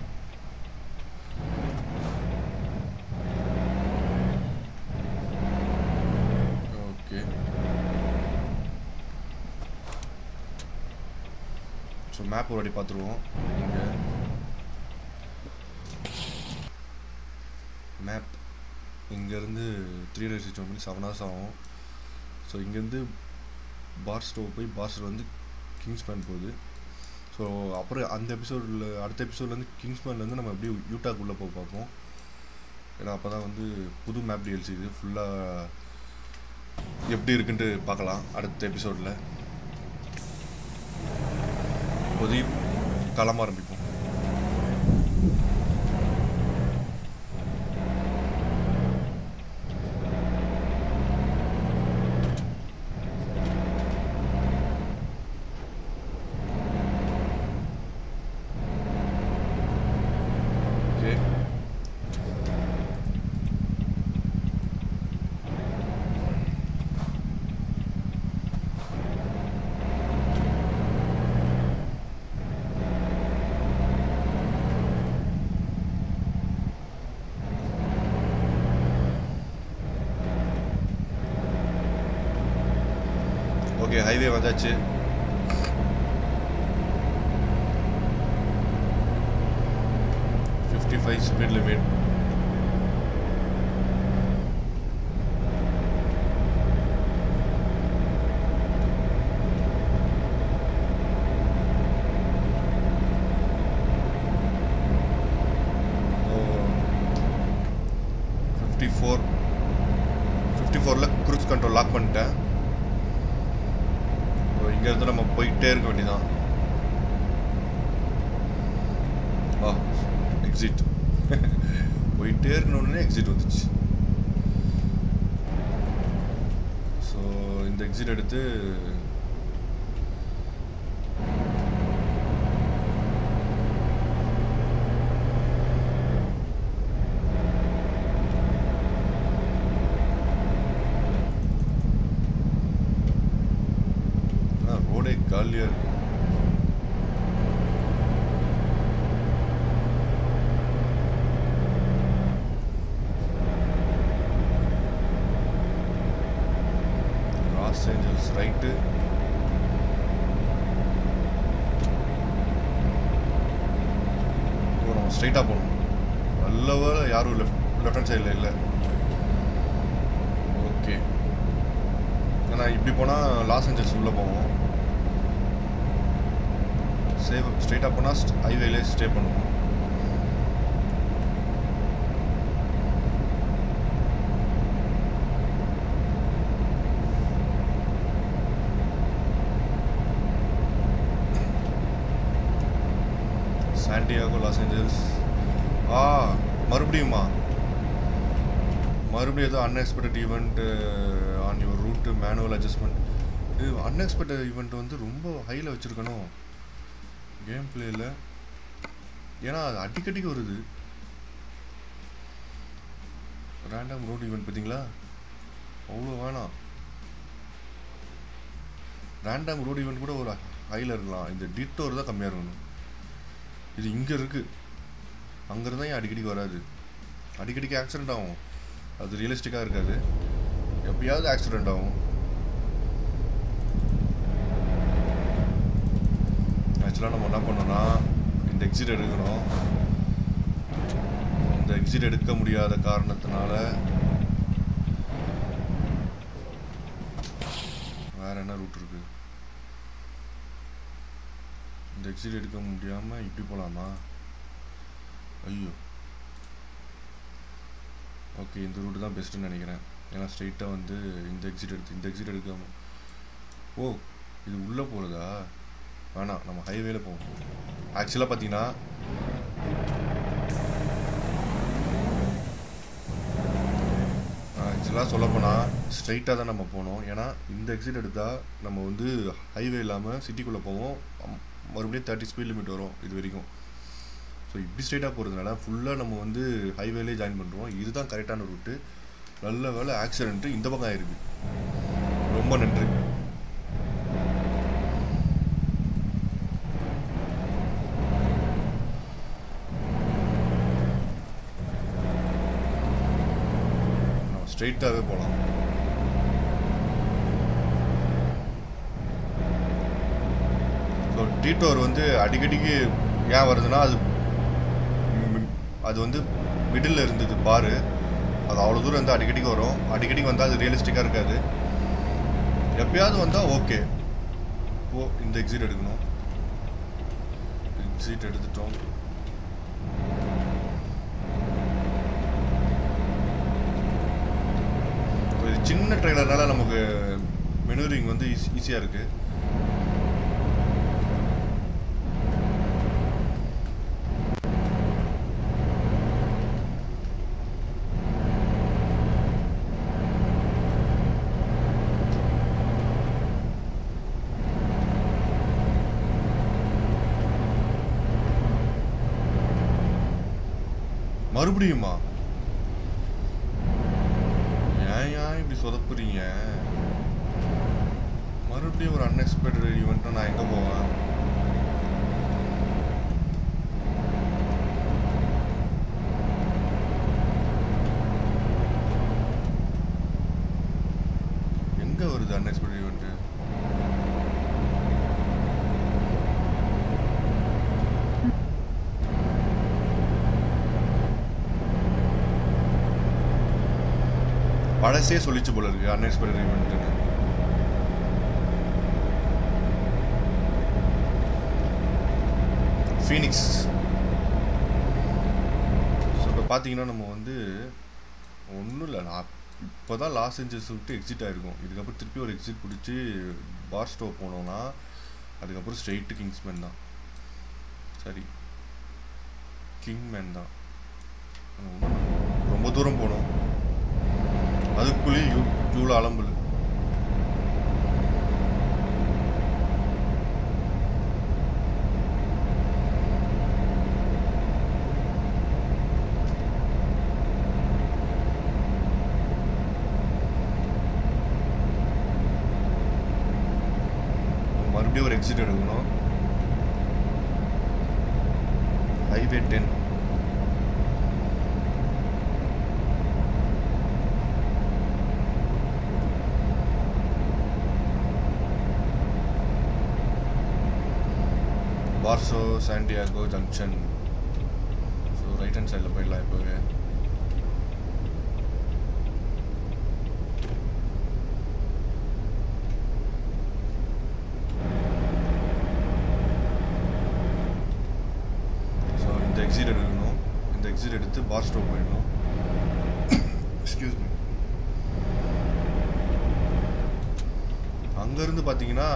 ஓகே, ஸோ மேப் ஒரு வாட்டி பார்த்துருவோம். இங்கே மேப் இங்கேருந்து three hundred sixty one seven hours ஆகும். ஸோ இங்கேருந்து பார்ஸ்டோ போய் பார்ஸ்டர் வந்து கிங்ஸ்மேன் போகுது. ஸோ அப்புறம் அந்த எபிசோடில் அடுத்த எபிசோட்லேருந்து கிங்ஸ்மேன்லேருந்து நம்ம எப்படி யூட்டாக்குள்ளே போய் பார்ப்போம். ஏன்னா அப்போ தான் வந்து புது மேப் டிஎல்சி இது ஃபுல்லாக எப்படி இருக்குன்ட்டு பார்க்கலாம் அடுத்த எபிசோடில். இப்போதைக்கு கிளம்ப ஆரம்பிப்போம். ஓகே ஹைவே வந்தாச்சு. Fifty five speed limit. Fifty four fifty ஃபோரில் க்ரூஸ் கண்ட்ரோல் லாக் பண்ணிட்டேன். இங்கேருந்து நம்ம போயிட்டே இருக்க வேண்டியதான். ஆ எக்ஸிட் போயிட்டே இருக்கணுன்னே எக்ஸிட் வந்துச்சு. ஸோ இந்த எக்ஸிட் எடுத்து ரோடே காலியாக இருக்கு. Los Angeles right. போகிறோம் ஸ்ட்ரைட்டாக போகணும். நல்ல வேளை யாரும் லெஃப்ட் லெஃப்ட் ஹேண்ட் சைடில் இல்லை. ஓகே ஏன்னா இப்படி போனால் லாஸ் ஏஞ்சல்ஸ் உள்ளே போவோம். சேவ் ஸ்ட்ரைட்டாக போனால் ஹைவேலே ஸ்டே பண்ணுவோம். San Diego Los Angeles. ஆ மறுபடியுமா மறுபடியும் ஏதோ unexpected event on your route manual adjustment. இது அன்எக்ஸ்பெக்டட் ஈவெண்ட் வந்து ரொம்ப ஹையில் வச்சுருக்கணும் கேம் பிளேயில். ஏன்னா அது அடிக்கடிக்கு வருது. ரேண்டம் ரோட் ஈவெண்ட் பார்த்தீங்களா, அவ்வளோ வேணாம். ரேண்டம் ரோட் ஈவெண்ட் கூட ஒரு ஹையில் இருக்கலாம். இந்த டிட்டோர் தான் கம்மியாக இருக்கணும். இது இங்கே இருக்குது, அங்கேருந்து தான் ஏன் அடிக்கடிக்கு வராது. அடிக்கடிக்கு ஆக்சிடெண்ட் ஆகும். அது ரியலிஸ்டிக்காக இருக்காது, எப்பயாவது ஆக்சிடெண்ட் ஆகும். ஆக்சுவலாக நம்ம என்ன பண்ணோம்னா இந்த எக்ஸிட் எடுக்கணும். இந்த எக்ஸிட் எடுக்க முடியாத காரணத்தினால வேற என்ன ரூட் இருக்கு? இந்த எக்ஸிட் எடுக்க முடியாமல் இப்படி போகலாமா? ஐயோ ஓகே இந்த ரூட்டு தான் பெஸ்ட்டுன்னு நினைக்கிறேன். ஏன்னா ஸ்ட்ரெயிட்டாக வந்து இந்த எக்ஸிட் எடுத்து இந்த எக்ஸிட் எடுக்காமல். ஓ இது உள்ளே போகிறதா? வேணாம், நம்ம ஹைவேல போவோம். ஆக்சுவலாக பார்த்தீங்கன்னா ஆக்சுவலாக சொல்லப்போனால் ஸ்ட்ரைட்டாக தான் நம்ம போனோம். ஏன்னா இந்த எக்ஸிட் எடுத்தால் நம்ம வந்து ஹைவே இல்லாமல் சிட்டிக்குள்ளே போவோம். மறுபடியும் தேர்ட்டி ஸ்பீட் லிமிட் வரும் இது வரைக்கும். ஸோ இப்படி ஸ்ட்ரைட்டாக போகிறதுனால ஃபுல்லாக நம்ம வந்து ஹைவேலே ஜாயின் பண்ணுறோம். இதுதான் கரெக்டான ரூட்டு. நல்ல வேலை ஆக்சிடென்ட்டு இந்த பக்கம் ஆயிருக்கு. ரொம்ப நன்றி. ஸ்ட்ரெயிட்டாகவே போகலாம். ஸோ டீட்டோர் வந்து அடிக்கடிக்கு ஏன் வருதுன்னா அது அது வந்து மிடில் இருந்தது பாரு. அது அவ்வளோ தூரம் இருந்தால் அடிக்கடிக்கு வரும். அடிக்கடிக்கு வந்தால் அது ரியலிஸ்டிக்காக இருக்காது. எப்பயாவது வந்தால் ஓகே. ஓ இந்த எக்ஸிட் எடுக்கணும். எக்ஸிட் எடுத்துட்டோம். சின்ன ட்ரெய்லர்னால நமக்கு மெனுவரிங் வந்து ஈஸியாக இருக்குது. மறுபடியுமா? ஏன் ஏன் இப்படி சொதப்புறீங்க? மறுபடியும் ஒரு அன்எக்ஸ்பெக்டட் ஈவெண்ட்டை நான் எங்கே போவேன்? எங்கே வருது அன்எக்ஸ்பெக்டட் ஈவெண்ட்டு? பழசே சொல்லிச்சு போல இருக்கு அன்எக்ஸ்பெக்டட் ஈவெண்ட்னு. ஃபீனிக்ஸ். ஸோ இப்போ பார்த்தீங்கன்னா நம்ம வந்து ஒன்றும் இல்லை, நான் இப்போ தான் லாஸ் ஏஞ்சல்ஸ் விட்டு எக்ஸிட் ஆகிருக்கும். இதுக்கப்புறம் திருப்பி ஒரு எக்ஸிட் பிடிச்சி பார்ஸ்டோ போனோம்னா அதுக்கப்புறம் ஸ்ட்ரெயிட்டு கிங்ஸ்மேன் தான். சரி, கிங்மேன் தான். ரொம்ப தூரம் போனோம், அதுக்குள்ளேயும் யூ யூவில் அலம்புல. மறுபடியும் ஒரு எக்ஸிட் எடுக்கணும். Highway ten. Barstow San Diego junction. So right hand சைடில் போயிடலாம் இப்போவே. ஸோ இந்த எக்ஸிட் எடுக்கணும். இந்த எக்ஸிட் எடுத்து பார்ஸ்டோ போயிடணும். Excuse me. அங்கேருந்து பார்த்தீங்கன்னா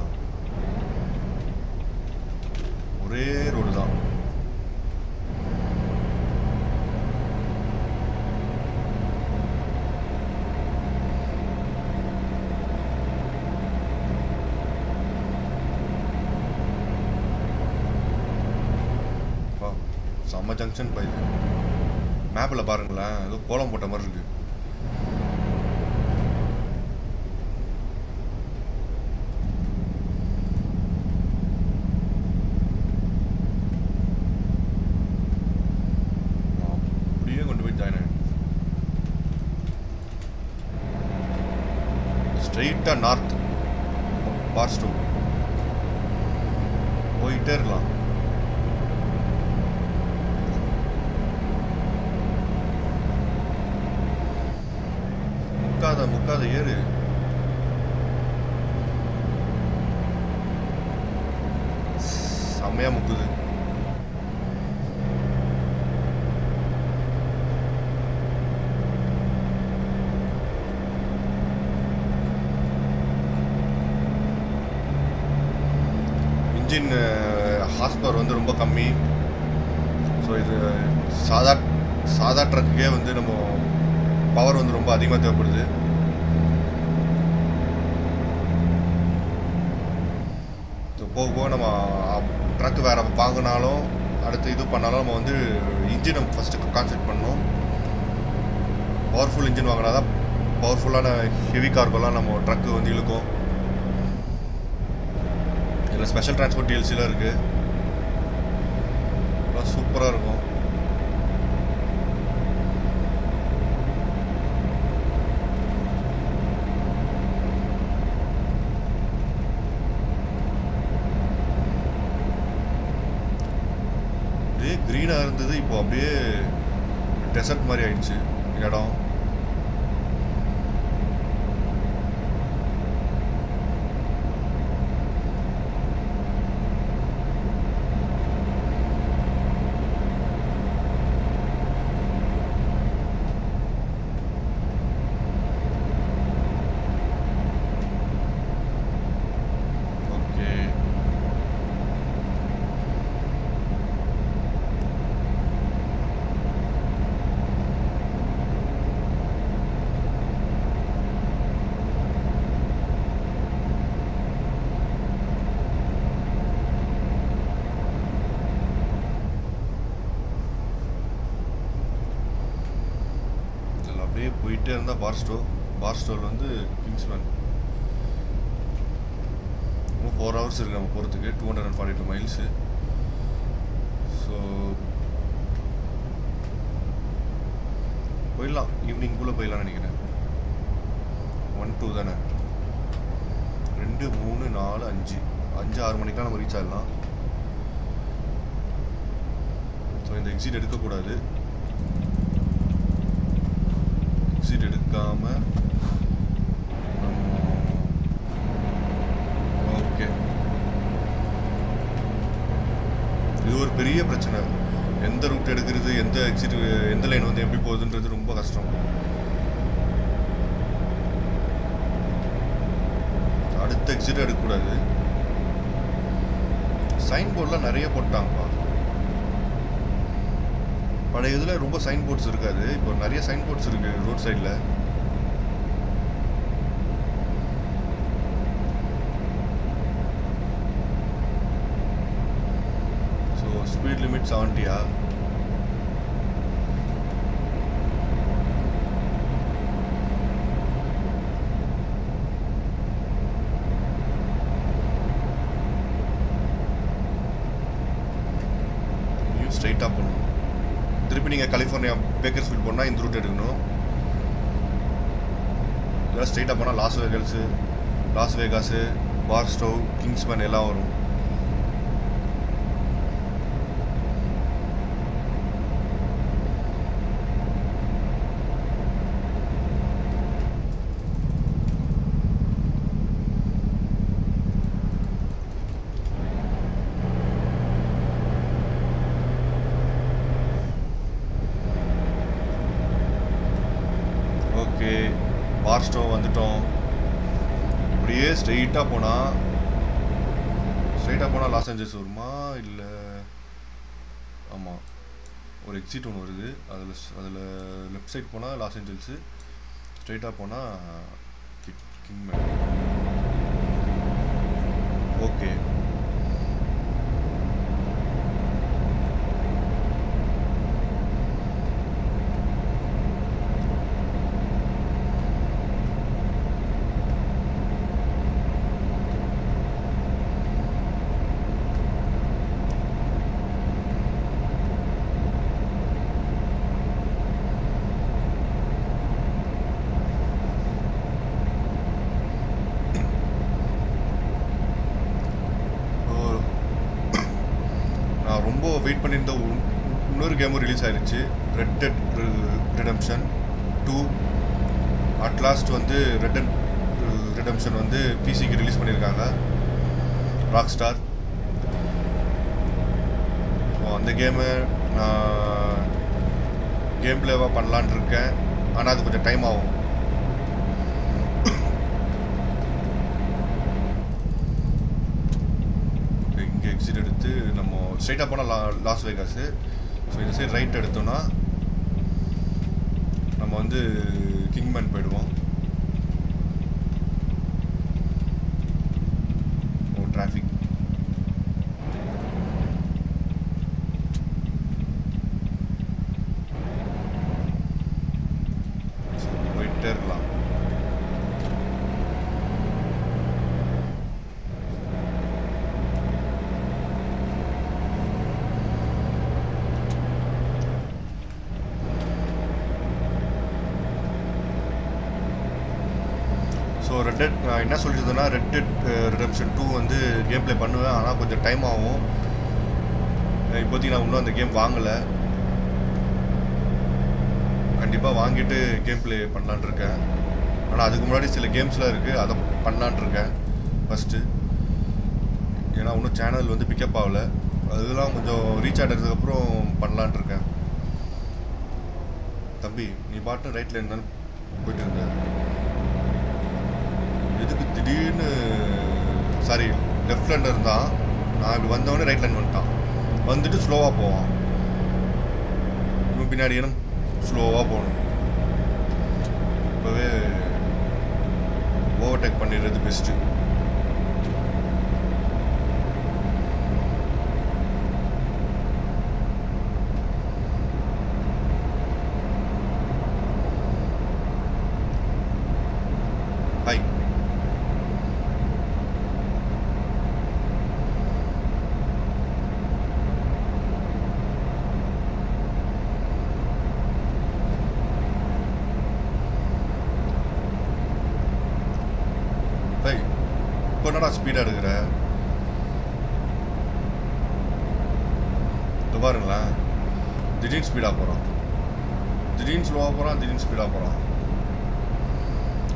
ஒரே ரோடு தான். செம்ம ஜங்ஷன் பை. மேப்பில் பாருங்களேன், ஏதோ கோலம் போட்ட மாதிரி இருக்கு. ஸ்ட்ரெயிட்டாக நார்த் பார்ஸ்டோ போயிட்டே இருக்கலாம். முக்காத முக்காத ஏறு. செம்மையா முக்குது. இன்ஜின் ஹார்ஸ் பவர் வந்து ரொம்ப கம்மி. ஸோ இது சாதா சாதா ட்ரக்குக்கே வந்து நம்ம பவர் வந்து ரொம்ப அதிகமாக தேவைப்படுது. ஸோ போக போக நம்ம ட்ரக்கு வேறு வாங்கினாலும் அடுத்து இது பண்ணாலும் நம்ம வந்து இன்ஜினை ஃபஸ்ட்டு கான்சென்ட்ரேட் பண்ணணும். பவர்ஃபுல் இன்ஜின் வாங்கினா தான் பவர்ஃபுல்லான ஹெவி கார்கோலாம் நம்ம ட்ரக்கு வந்து இழுக்கும். இதில் ஸ்பெஷல் டிரான்ஸ்போர்ட் டிஎல்சிலாம் இருக்குது, சூப்பராக இருக்கும். அப்படியே க்ரீனாக இருந்தது, இப்போ அப்படியே டெசர்ட் மாதிரி ஆயிடுச்சு இடம். போயிட்டே இருந்தால் பார்ஸ்டோ, பார்ஸ்டோவில் வந்து கிங்ஸ்மேன். இன்னும் ஃபோர் ஹவர்ஸ் இருக்குது நம்ம போகிறதுக்கு, two hundred and forty two miles. So போயிடலாம், ஈவினிங்குள்ளே போயிடலாம்னு நினைக்கிறேன். ஒன் டூ தானே, ரெண்டு மூணு நாலு அஞ்சு அஞ்சு ஆறு மணிக்கெலாம் நம்ம ரீச் ஆகிடலாம். ஸோ இந்த எக்ஸிட் எடுக்கக்கூடாது. எக்ஸிட் எடுக்காம ஓகே. இது ஒரு பெரிய பிரச்சனை. எந்த ரூட் எடுக்கிறது, எந்த எக்ஸிட், எந்த லைன் வந்து எப்படி போகுதுன்றது ரொம்ப கஷ்டம். அடுத்த எக்ஸிட் எடுக்கக்கூடாது. சைன் போர்ட்லாம் நிறைய போட்டாங்கப்பா. பழைய இதில் ரொம்ப சைன் போர்ட்ஸ் இருக்காது, இப்போ நிறைய சைன் போர்ட்ஸ் இருக்கு ரோட் சைடில். ஸோ ஸ்பீட் லிமிட் செவன்ட்டியா? ஸ்ட்ரைட்டாக போகணும். திருப்பி நீங்கள் கலிஃபோர்னியா பேக்கர்ஸ்ஃபீல்ட் போனால் இந்த ரூட் எடுக்கணும். இதெல்லாம் ஸ்ட்ரைட்டாக போனால் Las Vegas, Las Vegas, Barstow, Kingsman எல்லாம் வரும். பார்ஸ்டோ வந்துட்டோம். இப்படியே ஸ்ட்ரெயிட்டாக போனால் ஸ்ட்ரெயிட்டாக போனால் லாஸ் ஏஞ்சல்ஸ் வருமா இல்லை? ஆமாம், ஒரு எக்ஸிட் ஒன்று வருது. அதில் அதில் லெஃப்ட் சைட் போனால் லாஸ் ஏஞ்சல்ஸு, ஸ்ட்ரெயிட்டாக போனால் கிங்மேன். ஓகே. வெயிட் பண்ணியிருந்த இன்னொரு கேமும் ரிலீஸ் ஆயிடுச்சு, Red Dead Redemption two. At last வந்து ரெட் டெட் ரிடெம்ப்ஷன் வந்து பிசிக்கு ரிலீஸ் பண்ணியிருக்காங்க ராக் ஸ்டார். ஸோ அந்த கேமு நான் கேம் பிளேவாக பண்ணலான் இருக்கேன், ஆனால் அது கொஞ்சம் டைம் ஆகும். இங்கே எக்ஸிட் எடுத்து நம்ம ஸ்ட்ரைட்டாக போனால் லா லாஸ் வேகாஸு. ஸோ இந்த சைடு ரைட் எடுத்தோன்னா நம்ம வந்து கிங்மேன் போயிடுவோம். Oh traffic. போயிட்டே இருக்கலாம். ஸோ ரெட் டெட் நான் என்ன சொல்லியிருந்தேன்னா, ரெட் டெட் ரிடெம்ப்ஷன் டூ வந்து கேம் ப்ளே பண்ணுவேன், ஆனால் கொஞ்சம் டைம் ஆகும். இப்போதைக்கு நான் இன்னும் அந்த கேம் வாங்கலை. கண்டிப்பாக வாங்கிட்டு கேம் ப்ளே பண்ணலான் இருக்கேன். ஆனால் அதுக்கு முன்னாடி சில கேம்ஸ்லாம் இருக்குது, அதை பண்ணலான் இருக்கேன் ஃபஸ்ட்டு. ஏன்னா இன்னும் சேனல் வந்து பிக்கப் ஆகலை, அதெல்லாம் கொஞ்சம் ரீச் ஆகிறதுக்கப்புறம் பண்ணலான் இருக்கேன். தம்பி நீ பாட்டு ரைட்டில் இருந்தாலும் போயிட்டு இருந்த, எதுக்கு திடீர்னு சாரி லெஃப்ட் லைனில் இருந்தான், நான் இப்படி வந்தவொடனே ரைட் லைன் வந்துட்டான், வந்துட்டு ஸ்லோவாக போவான். இன்னும் பின்னாடி ஏன்னா ஸ்லோவாக போகணும். இப்போவே ஓவர்டேக் பண்ணிடுறது பெஸ்ட்டு. ஹாய். ஹாய், இப்போ என்னடா ஸ்பீடாக எடுக்கிற? இது பாருங்களேன், திடீர்னு ஸ்பீடாக போகிறான், திடீர்னு ஸ்லோவாக போகிறான், திடீர்னு ஸ்பீடாக போகிறான்.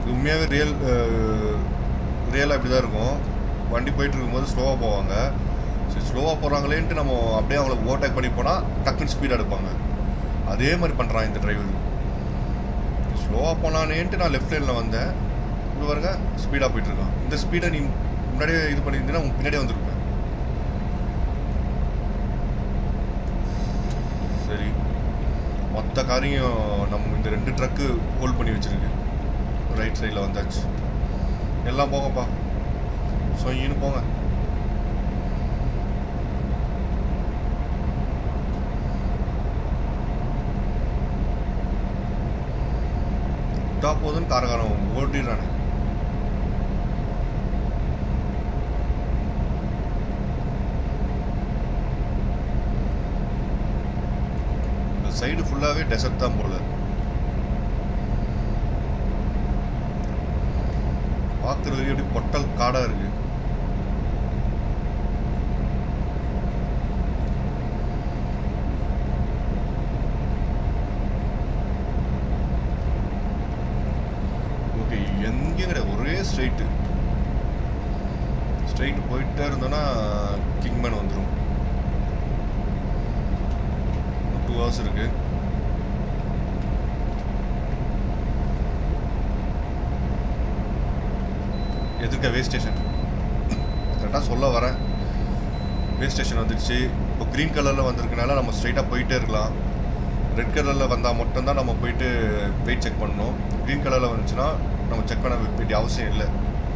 உண்மையாகவே ரியல் ரியலாக இப்படி தான் இருக்கும். வண்டி போயிட்டு இருக்கும்போது ஸ்லோவாக போவாங்க. சரி ஸ்லோவாக போகிறாங்களேன்ட்டு நம்ம அப்படியே அவங்கள ஓவர்டேக் பண்ணி போனால் டக்குன்னு ஸ்பீடாக எடுப்பாங்க. அதே மாதிரி பண்ணுறான் இந்த டிரைவர். ஸ்லோவாக போனானேன்ட்டு நான் லெஃப்ட் லைனில் வந்தேன். இப்படி பாருங்க ஸ்பீடாக போயிட்டுருக்கான். இந்த ஸ்பீடை நீ முன்னாடியே இது பண்ணியிருந்தீங்கன்னா உங்க பின்னாடியே வந்துருப்பேன். சரி மொத்த காரையும் நம்ம இந்த ரெண்டு ட்ரக்கு ஹோல்ட் பண்ணி வச்சுருக்கு. ரைட் சைடில் வந்தாச்சு. எல்லாம் போங்கப்பா, ஸோ இன்னு போங்க. விட்டா போதுன்னு காரகாரம் ஓட்டிடுறானே. இந்த சைடு ஃபுல்லாகவே டெசர்ட் தான் போல. பார்க்குறது எப்படி பொட்டல் காடாக இருக்கு. ஓகே எங்கேயும் கிடையாது, ஒரே ஸ்ட்ரைட்டு ஸ்ட்ரைட்டு போயிட்டே இருந்தோன்னா கிங்மேன் வந்துடும். டூ ஹவர்ஸ் இருக்கு. எதுக்க வே ஸ்டேஷன் கரெக்டாக சொல்ல வரேன். வே ஸ்டேஷன் வந்துடுச்சு. இப்போ க்ரீன் கலரில் வந்திருக்கனால நம்ம ஸ்ட்ரைட்டாக போயிட்டே இருக்கலாம். ரெட் கலரில் வந்தால் மட்டும்தான் நம்ம போயிட்டு வெயிட் செக் பண்ணணும். க்ரீன் கலரில் வந்துச்சுன்னா நம்ம செக் பண்ண வேண்டிய அவசியம் இல்லை.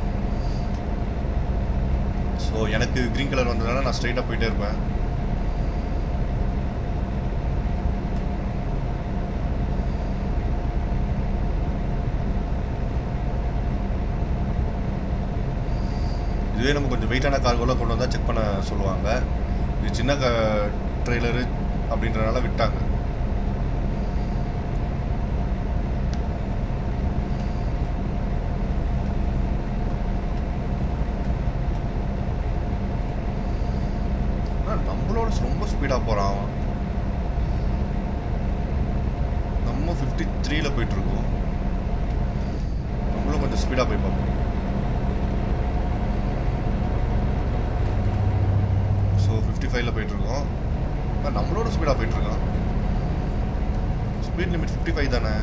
ஸோ எனக்கு க்ரீன் கலர் வந்ததுனால நான் ஸ்ட்ரைட்டாக போயிட்டே இருப்பேன். இதுவே நம்ம கொஞ்சம் வெயிட்டான கார்கோலாம் கொண்டு வந்தால் செக் பண்ண சொல்லுவாங்க. இது சின்ன க ட்ரெய்லரு அப்படின்றனால விட்டாங்க. ஆனால் நம்மளோட ரொம்ப ஸ்பீடாக போகிறான் அவன். நம்ம ஃபிஃப்டி த்ரீல போயிட்டுருக்கோம். நம்மளும் கொஞ்சம் ஸ்பீடாக போய் பார்ப்போம். ஃபிஃப்டி ஃபைவ்ல போயிட்டுருக்கோம். நம்மளோட ஸ்பீடாக போயிட்டுருக்கோம். ஸ்பீட் லிமிட் ஃபிஃப்டி ஃபைவ் தானே.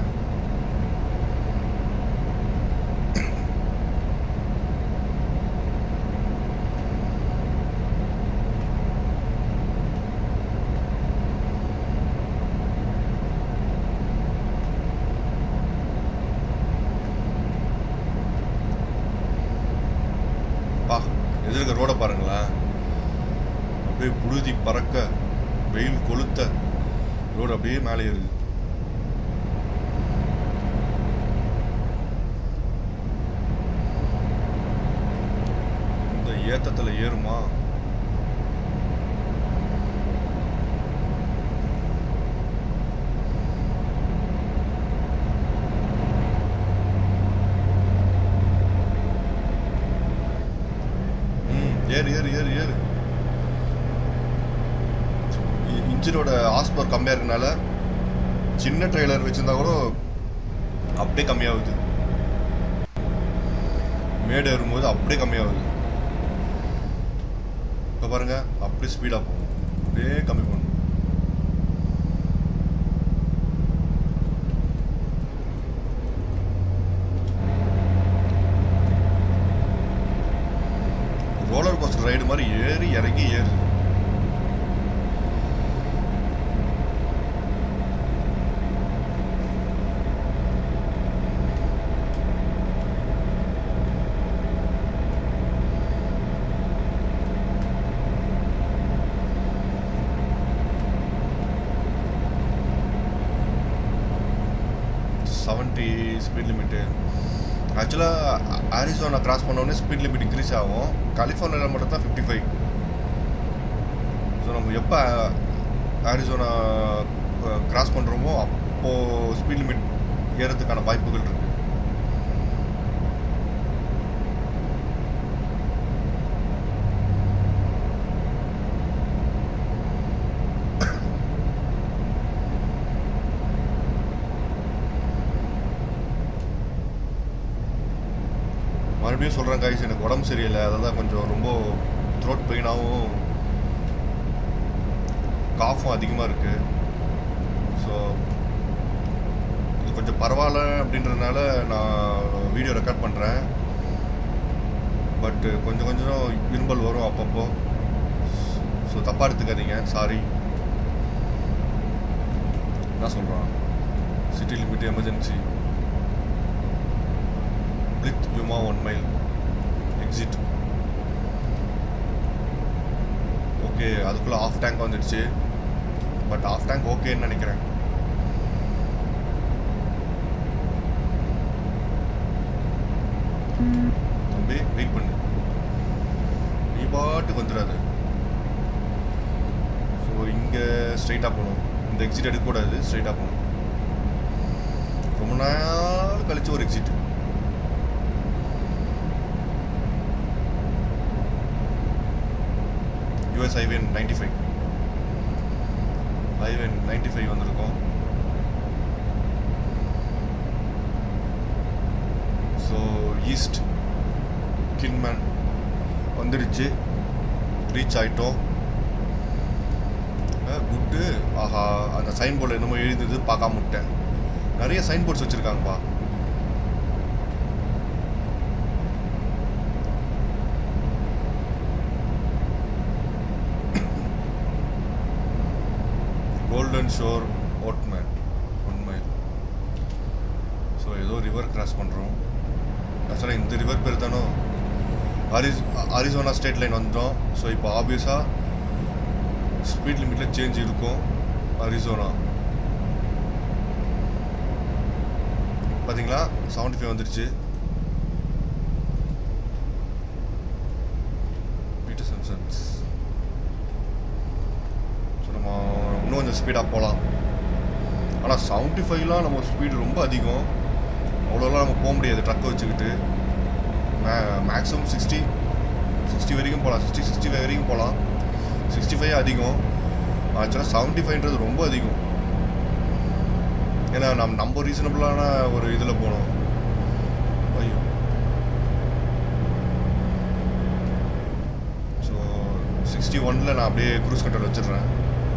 பா எதிர்க்க ரோடை பாருங்களேன். அப்படியே புழுதி பறக்க, வெயில் கொளுத்த ரோடு அப்படியே மேலே ஏறுது. இந்த ஏத்தத்தில் ஏறுமா? ம் ஏறு ஏறு ஏறு ஏறு. இன்ஜினோட ஹார்ஸ்பவர் கம்மியாக இருக்கனால சின்ன ட்ரெய்லர் வச்சுருந்தா கூட அப்படியே கம்மியாகுது. மேடு ஏறும்போது அப்படியே கம்மியாகுது. இப்போ பாருங்க அப்படியே ஸ்பீடாக போகும். அப்படியே கம்மி பண்ணும். ரோலர் கோஸ்டர் ரைடு மாதிரி ஏறி இறங்கி ஏறு. Seventy speed limit. ஆக்சுவலாக ஆரிசோனா கிராஸ் பண்ணோடனே ஸ்பீட் லிமிட் இன்க்ரீஸ் ஆகும். கலிஃபோர்னியாவில் மட்டும் தான் ஃபிஃப்டி ஃபைவ். ஸோ நம்ம எப்போ ஆரிசோனா கிராஸ் பண்ணுறோமோ அப்போது ஸ்பீட் லிமிட் ஏறதுக்கான வாய்ப்புகள் இருக்குது. மறுபடியும் சொல்கிறேன் காய்ஸ், எனக்கு உடம்பு சரியில்லை, அதான் கொஞ்சம் ரொம்ப த்ரோட் பெயினாகவும் காஃபும் அதிகமாக இருக்குது. ஸோ இது கொஞ்சம் பரவாயில்ல அப்படின்றதுனால நான் வீடியோ ரெக்கார்ட் பண்ணுறேன். பட்டு கொஞ்சம் கொஞ்சம் இரும்பல் வரும் அப்பப்போ. ஸோ தப்பாக எடுத்துக்காதீங்க, சாரி. என்ன சொல்கிறான், city limit emergency Blythe Yuma one mile exit. Okay, அதுக்குள்ளே ஆஃப் டேங்க் வந்துடுச்சு. பட் ஆஃப் டேங்க் ஓகேன்னு நினைக்கிறேன். தம்பி வெயிட் பண்ணு, நீ பாட்டுக்கு வந்துடாது. ஸோ இங்கே ஸ்ட்ரைட்டாக போகணும், இந்த எக்ஸிட் எடுக்கக்கூடாது, ஸ்ட்ரைட்டாக போகணும். ரொம்ப நாள் கழிச்சு ஒரு exit. US highway ninety five highway ninety five வந்திருக்கோம். ஸோ ஈஸ்ட் கின்மேன் வந்துடுச்சு, ரீச் ஆகிட்டோம். குட்டு. ஆஹா, அந்த சைன் போர்டில் என்னமோ எழுதுது, பார்க்காம விட்டேன். நிறைய சைன் போர்ட்ஸ் வச்சுருக்காங்கப்பா. Golden Shore Oatman one mile. So ஏதோ ரிவர் கிராஸ் பண்ணுறோம். ஆக்சுவலாக இந்த ரிவர் பேர் தானோ அரிஸ் அரிசோனா ஸ்டேட் லைன் வந்துட்டோம். ஸோ இப்போ ஆப்வியஸாக ஸ்பீட் லிமிட்டில் சேஞ்ச் இருக்கும். அரிசோனா பார்த்தீங்களா, செவன்ட்டி ஃபைவ் வந்துடுச்சு. Peter Simpsons. ஸோ நம்ம இன்னும் கொஞ்சம் ஸ்பீடாக போகலாம். ஆனால் செவன்ட்டி ஃபைவ்லாம் நம்ம ஸ்பீடு ரொம்ப அதிகம், அவ்வளோலாம் நம்ம போக முடியாது ட்ரக்கை வச்சுக்கிட்டு. மே மேக்ஸிமம் சிக்ஸ்டி சிக்ஸ்டி வரைக்கும் போகலாம், சிக்ஸ்டி சிக்ஸ்டி ஃபைவ் வரைக்கும் போகலாம். சிக்ஸ்டி ஃபைவ் அதிகம், ஆக்சுவலாக செவன்ட்டி ஃபைவ்ன்றது ரொம்ப அதிகம். ஏன்னா நம்ம நம்ம ரீசனபிளான ஒரு இதில் போகணும். ஐயோ, ஸோ சிக்ஸ்டி ஒனில் நான் அப்படியே க்ரூஸ் கண்ட்ரோல் வச்சிடுறேன்.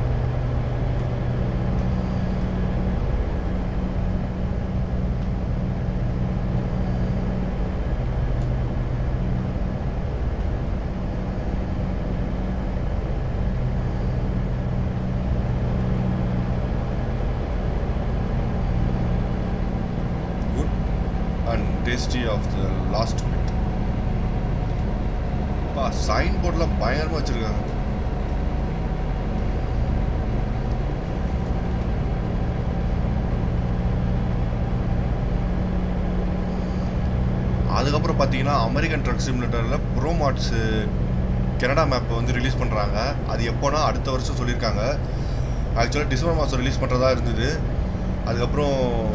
Tasty of the last bit. பா, சைன் போர்ட்லாம் பயங்கரமாக வச்சுருக்காங்க. அதுக்கப்புறம் பார்த்தீங்கன்னா அமெரிக்கன் ட்ரக் சிமுலேட்டரில் ப்ரோ மார்ட்ஸு கனடா மேப்பை வந்து ரிலீஸ் பண்ணுறாங்க. அது எப்போனா அடுத்த வருஷம் சொல்லியிருக்காங்க. ஆக்சுவலாக டிசம்பர் மாதம் ரிலீஸ் பண்ணுறதா இருந்தது. அதுக்கப்புறம்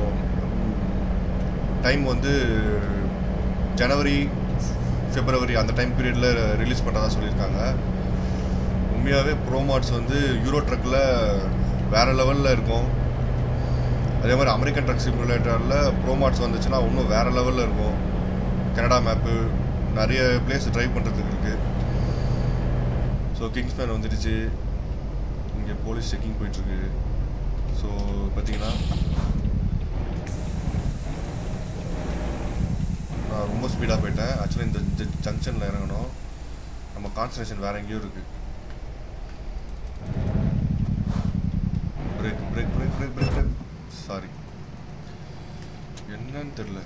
டைம் வந்து ஜனவரி பிப்ரவரி அந்த டைம் பீரியடில் ரிலீஸ் பண்ணுறதா சொல்லியிருக்காங்க. உண்மையாகவே ப்ரோ மார்ட்ஸ் வந்து யூரோ ட்ரக்கில் வேறு லெவலில் இருக்கும். அதே மாதிரி அமெரிக்கன் ட்ரக் சிமுலேட்டரில் ப்ரோ மார்ட்ஸ் வந்துச்சுன்னா இன்னும் வேறு லெவலில் இருக்கும். கனடா மேப்பு நிறைய பிளேஸ் ட்ரைவ் பண்ணுறதுக்கு இருக்குது. ஸோ கிங்ஸ்மேன் வந்துடுச்சு. இங்கே போலீஸ் செக்கிங் போயிட்டுருக்கு. ஸோ பார்த்தீங்கன்னா நான் ரொம்ப ஸ்பீடாக போயிட்டேன். ஆக்சுவலாக இந்த ஜங்ஷனில் இறங்கணும். நம்ம கான்சன்ட்ரேஷன் வேறு எங்கேயும் இருக்குது. Brake brake brake brake brake brake sorry, என்னன்னு தெரில.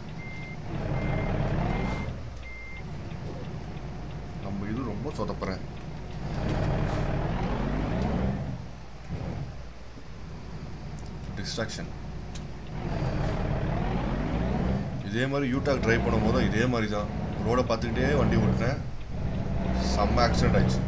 நம்ம இது ரொம்ப சொதப்புறேன். டிஸ்ட்ராக்ஷன். இதே மாதிரி யூடாக் ட்ரைவ் பண்ணும் போதும் இதே மாதிரி தான் ரோடை பார்த்துக்கிட்டே வண்டி ஓட்டினேன். செம்ம ஆக்சிடென்ட் ஆயிடுச்சு.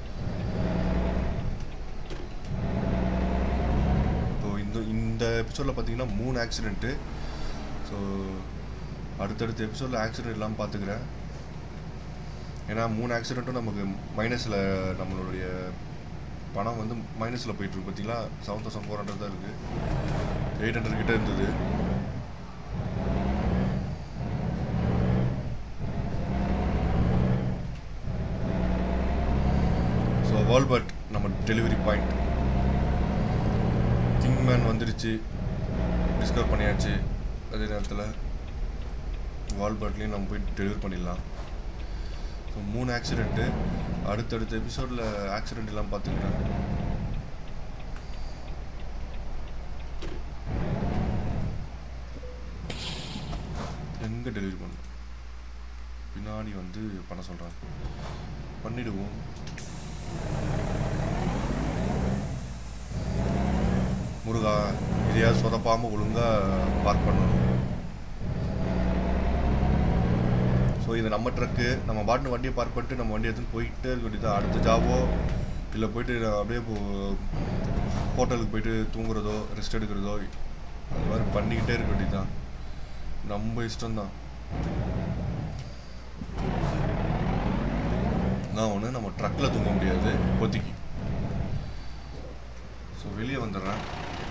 இப்போ இந்த இந்த எபிசோடில் பார்த்தீங்கன்னா மூணு ஆக்சிடென்ட்டு. ஸோ அடுத்தடுத்த எபிசோடில் ஆக்சிடென்ட் இல்லாமல் பார்த்துக்கிறேன். ஏன்னா மூணு ஆக்சிடென்ட்டும் நமக்கு மைனஸில், நம்மளுடைய பணம் வந்து மைனஸில் போயிட்டுருக்கு. பார்த்தீங்களா, செவன் தௌசண்ட் ஃபோர் ஹண்ட்ரட் தான் இருக்குது. எயிட் ஹண்ட்ரட் கிட்டே இருந்தது. வால்பர்ட் நம்ம டெலிவரி பாயிண்ட். கிங்மேன் வந்துருச்சு, டிஸ்கவர் பண்ணியாச்சு. அதே நேரத்தில் வால்பர்ட்லேயும் நம்ம போய் டெலிவரி பண்ணிடலாம். ஸோ மூணு ஆக்சிடெண்ட்டு. அடுத்தடுத்த எபிசோடில் ஆக்சிடெண்ட் எல்லாம் பார்த்துக்கிறேன். எங்கே டெலிவரி பண்ணணும்? பின்னாடி வந்து பண்ண சொல்கிறாங்க, பண்ணிவிடுவோம். முருகா, இதையாவது சொதப்பாமல் ஒழுங்காக பார்க் பண்ணணும். ஸோ இது நம்ம ட்ரக்கு, நம்ம பாட்டுன்னு வண்டியை பார்க் பண்ணிட்டு நம்ம வண்டி எடுத்துன்னு போயிட்டே இருக்க வேண்டியது. அடுத்த ஜாபோ இல்லை போயிட்டு அப்படியே ஹோட்டலுக்கு போயிட்டு தூங்குறதோ ரெஸ்ட் எடுக்கிறதோ அது மாதிரி பண்ணிக்கிட்டே இருக்க வேண்டியது தான். நம்ம இஷ்டம்தான். நான் ஒன்று நம்ம ட்ரக்கில் தூங்க முடியாது இப்போதைக்கு. ஸோ வெளியே வந்துடுறேன்.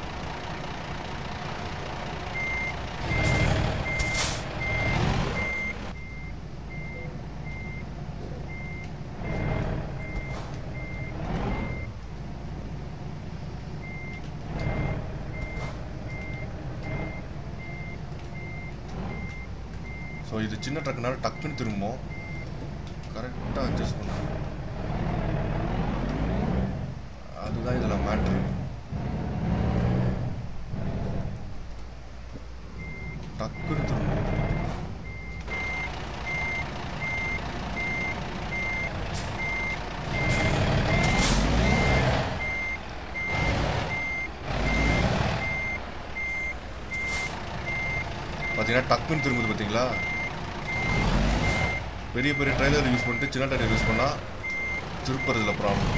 ஸோ இது சின்ன ட்ரக்குனால டக்குன்னு திரும்பும். கரெக்டாக அட்ஜஸ்ட் பண்ணும். அதுதான் இதில் மேட்ரு. டக்குன்னு திரும்பும். பார்த்தீங்கன்னா டக்குன்னு திரும்புது. பார்த்தீங்களா, பெரிய பெரிய ட்ரைலர் யூஸ் பண்ணிட்டு சின்ன ட்ரைலர் யூஸ் பண்ணால் திருப்புறதுல ப்ராப்ளம்.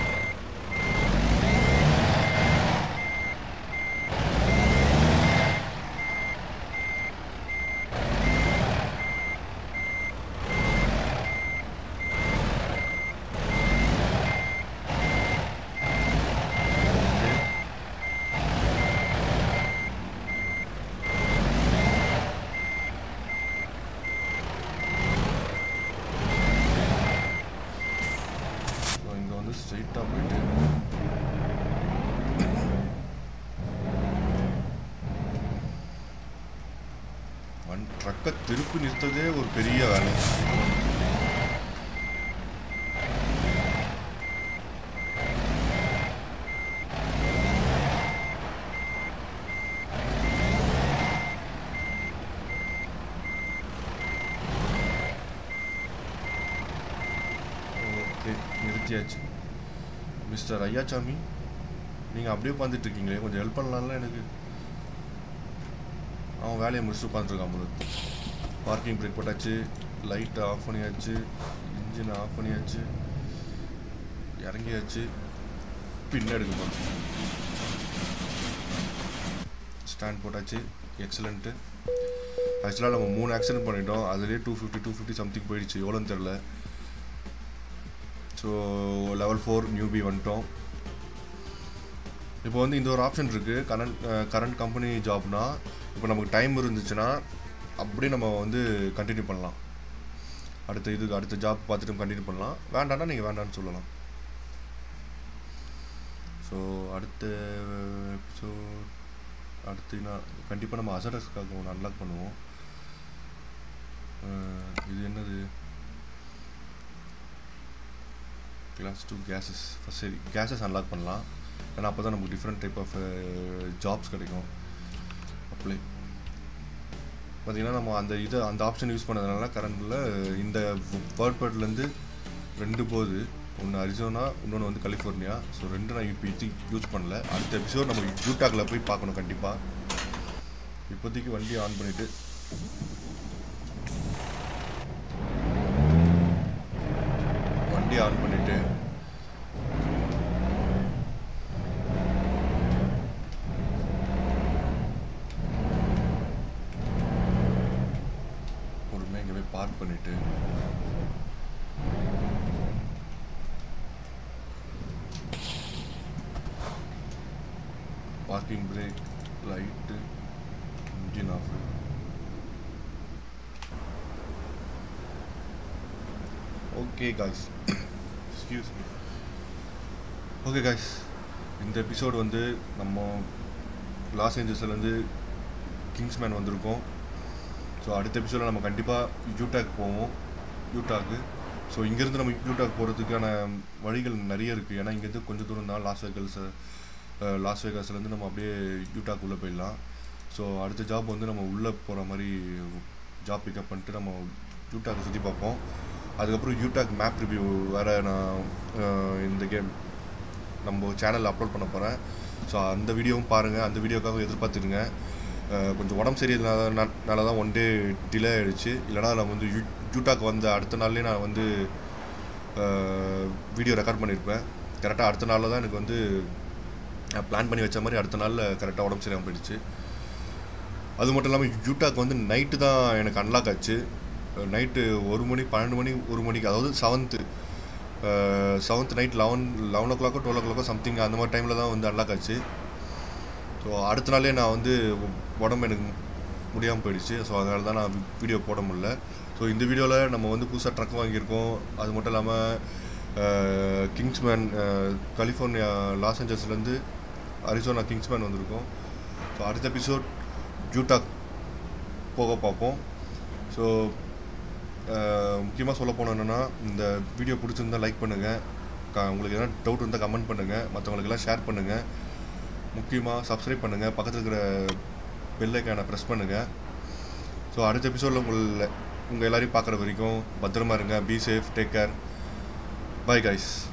ஸ்ட்ரெயிட்டாக போயிட்டு ஒன் ட்ரக்கை திருப்பி நிறுத்ததே ஒரு பெரிய வேலை. ஓகே, நிறுத்தியாச்சு. மிஸ்டர் ஐயாச்சாமி, நீங்கள் அப்படியே உட்காந்துட்டு இருக்கீங்களே, கொஞ்சம் ஹெல்ப் பண்ணலாம்ல எனக்கு. அவன் வேலையை முடிச்சுட்டு உட்காந்துருக்கான் போது. பார்க்கிங் பிரேக் போட்டாச்சு, லைட்டை ஆஃப் பண்ணியாச்சு, இன்ஜினை ஆஃப் பண்ணியாச்சு, இறங்கியாச்சு. பின்ன எடுக்க போகிறோம். ஸ்டாண்ட் போட்டாச்சு, எக்ஸலண்ட்டு. ஆக்சுவலாக நம்ம மூணு ஆக்சிடென்ட் பண்ணிட்டோம். அதுலேயே two fifty two fifty something போயிடுச்சு, எவ்வளோன்னு தெரில. ஸோ லெவல் ஃபோர் நியூபி வந்துட்டோம். இப்போ வந்து இந்த ஒரு ஆப்ஷன் இருக்குது, கரண்ட் கரண்ட் கம்பெனி ஜாப்னா. இப்போ நமக்கு டைம் இருந்துச்சுன்னா அப்படியே நம்ம வந்து கண்டினியூ பண்ணலாம். அடுத்த இதுக்கு அடுத்த ஜாப் பார்த்துட்டு கண்டினியூ பண்ணலாம். வேண்டாம்னா நீங்கள் வேண்டான்னு சொல்லலாம். ஸோ அடுத்த ஸோ அடுத்து நான் கண்டிப்பாக நம்ம அசடஸ்க்காக ஒன்று அன்லாக் பண்ணுவோம். இது என்னது? Class two gases. ஃபஸ்ட் சரி கேஸஸ் அன்லாக் பண்ணலாம். ஏன்னா அப்போ தான் நமக்கு டிஃப்ரெண்ட் டைப் ஆஃப் ஜாப்ஸ் கிடைக்கும். அப்ளை பார்த்திங்கன்னா நம்ம அந்த இதை அந்த ஆப்ஷன் யூஸ் பண்ணதுனால கரண்டில் இந்த வால்பர்ட்லேருந்து ரெண்டு போகுது. ஒன்று அரிசோனா, இன்னொன்று வந்து கலிஃபோர்னியா. ஸோ ரெண்டு நான் இப்போ இது யூஸ் பண்ணல. அடுத்த எபிசோட் நம்ம யூட்டாக்கில் போய் பார்க்கணும் கண்டிப்பாக. இப்போதைக்கு வண்டியை ஆன் பண்ணிவிட்டு வண்டியை ஆன் பண்ணிவிட்டு பொறுமையாக இங்கே போய் பார்க் பண்ணிவிட்டு parking brake, light, engine off. Okay guys, excuse me. Okay guys, இந்த எபிசோடு வந்து நம்ம லாஸ் ஏஞ்சல்ஸ்லேருந்து கிங்ஸ்மேன் வந்திருக்கோம். ஸோ அடுத்த எபிசோடில் நம்ம கண்டிப்பாக யூட்டாக் போவோம். யூட்டாக்கு ஸோ இங்கேருந்து நம்ம யூட்டாக் போகிறதுக்கான வழிகள் நிறைய இருக்குது. ஏன்னா இங்கேருந்து கொஞ்சம் தூரம் தான் லாஸ் வேகல்ஸ் லாஸ் வேகாஸ்லேருந்து நம்ம அப்படியே யூட்டாக் உள்ளே போயிடலாம். ஸோ அடுத்த ஜாப் வந்து நம்ம உள்ளே போகிற மாதிரி ஜாப் பிக்கப் பண்ணிட்டு நம்ம யூட்டாக்கை சுற்றி பார்ப்போம். அதுக்கப்புறம் யூட்டாக் மேப் ரிவ்யூ வேறு நான் இந்த கேம் நம்ம சேனலில் அப்லோட் பண்ண போகிறேன். ஸோ அந்த வீடியோவும் பாருங்கள். அந்த வீடியோக்காக எதிர்பார்த்துருங்க. கொஞ்சம் உடம்பு சரியில்லைனால தான் ஒன் டே டிலே ஆகிடுச்சு. இல்லைனா நான் வந்து யூ யூட்டாக் வந்த அடுத்த நாள்லேயே நான் வந்து வீடியோ ரெக்கார்ட் பண்ணியிருப்பேன். கரெக்டாக அடுத்த நாளில் தான் எனக்கு வந்து பிளான் பண்ணி வச்ச மாதிரி அடுத்த நாளில் கரெக்டாக உடம்பு சரியாக போயிடுச்சு. அது மட்டும் இல்லாமல் யூட்டாக் வந்து நைட்டு தான் எனக்கு அன்லாக் ஆச்சு. நைட்டு ஒரு மணி பன்னெண்டு மணி ஒரு மணிக்கு, அதாவது seventh seventh night eleven eleven ஓ கிளாக்கோ டுவெல் ஓ கிளாக்கோ சம்திங் அந்த மாதிரி டைமில் தான் வந்து அன்லாக் ஆச்சு. ஸோ அடுத்த நாளே நான் வந்து உடம்பு எனக்கு முடியாமல் போயிடுச்சு. ஸோ அதனால தான் நான் வீடியோ போட முடியல. ஸோ இந்த வீடியோவில் நம்ம வந்து புதுசாக ட்ரக் வாங்கியிருக்கோம். அது மட்டும் இல்லாமல் கிங்ஸ்மேன் கலிஃபோர்னியா லாஸ் ஏஞ்சல்ஸ்லேருந்து அரிசோனா கிங்ஸ்மேன் வந்திருக்கோம். ஸோ அடுத்த எபிசோட் யூட்டாக் போக பார்ப்போம். ஸோ முக்கியமாக சொல்ல போனோன்னா, இந்த வீடியோ பிடிச்சிருந்தா லைக் பண்ணுங்கள். க உங்களுக்கு எதனா டவுட் இருந்தால் கமெண்ட் பண்ணுங்கள். மற்றவங்களுக்கெல்லாம் ஷேர் பண்ணுங்கள். முக்கியமாக சப்ஸ்கிரைப் பண்ணுங்கள். பக்கத்தில் இருக்கிற பெல் ஐக்கானை ப்ரெஸ் பண்ணுங்கள். ஸோ அடுத்த எபிசோடில் உங்களை உங்கள் எல்லோரையும் பார்க்குற வரைக்கும் பத்திரமா இருங்க. Be safe, take care, bye guys.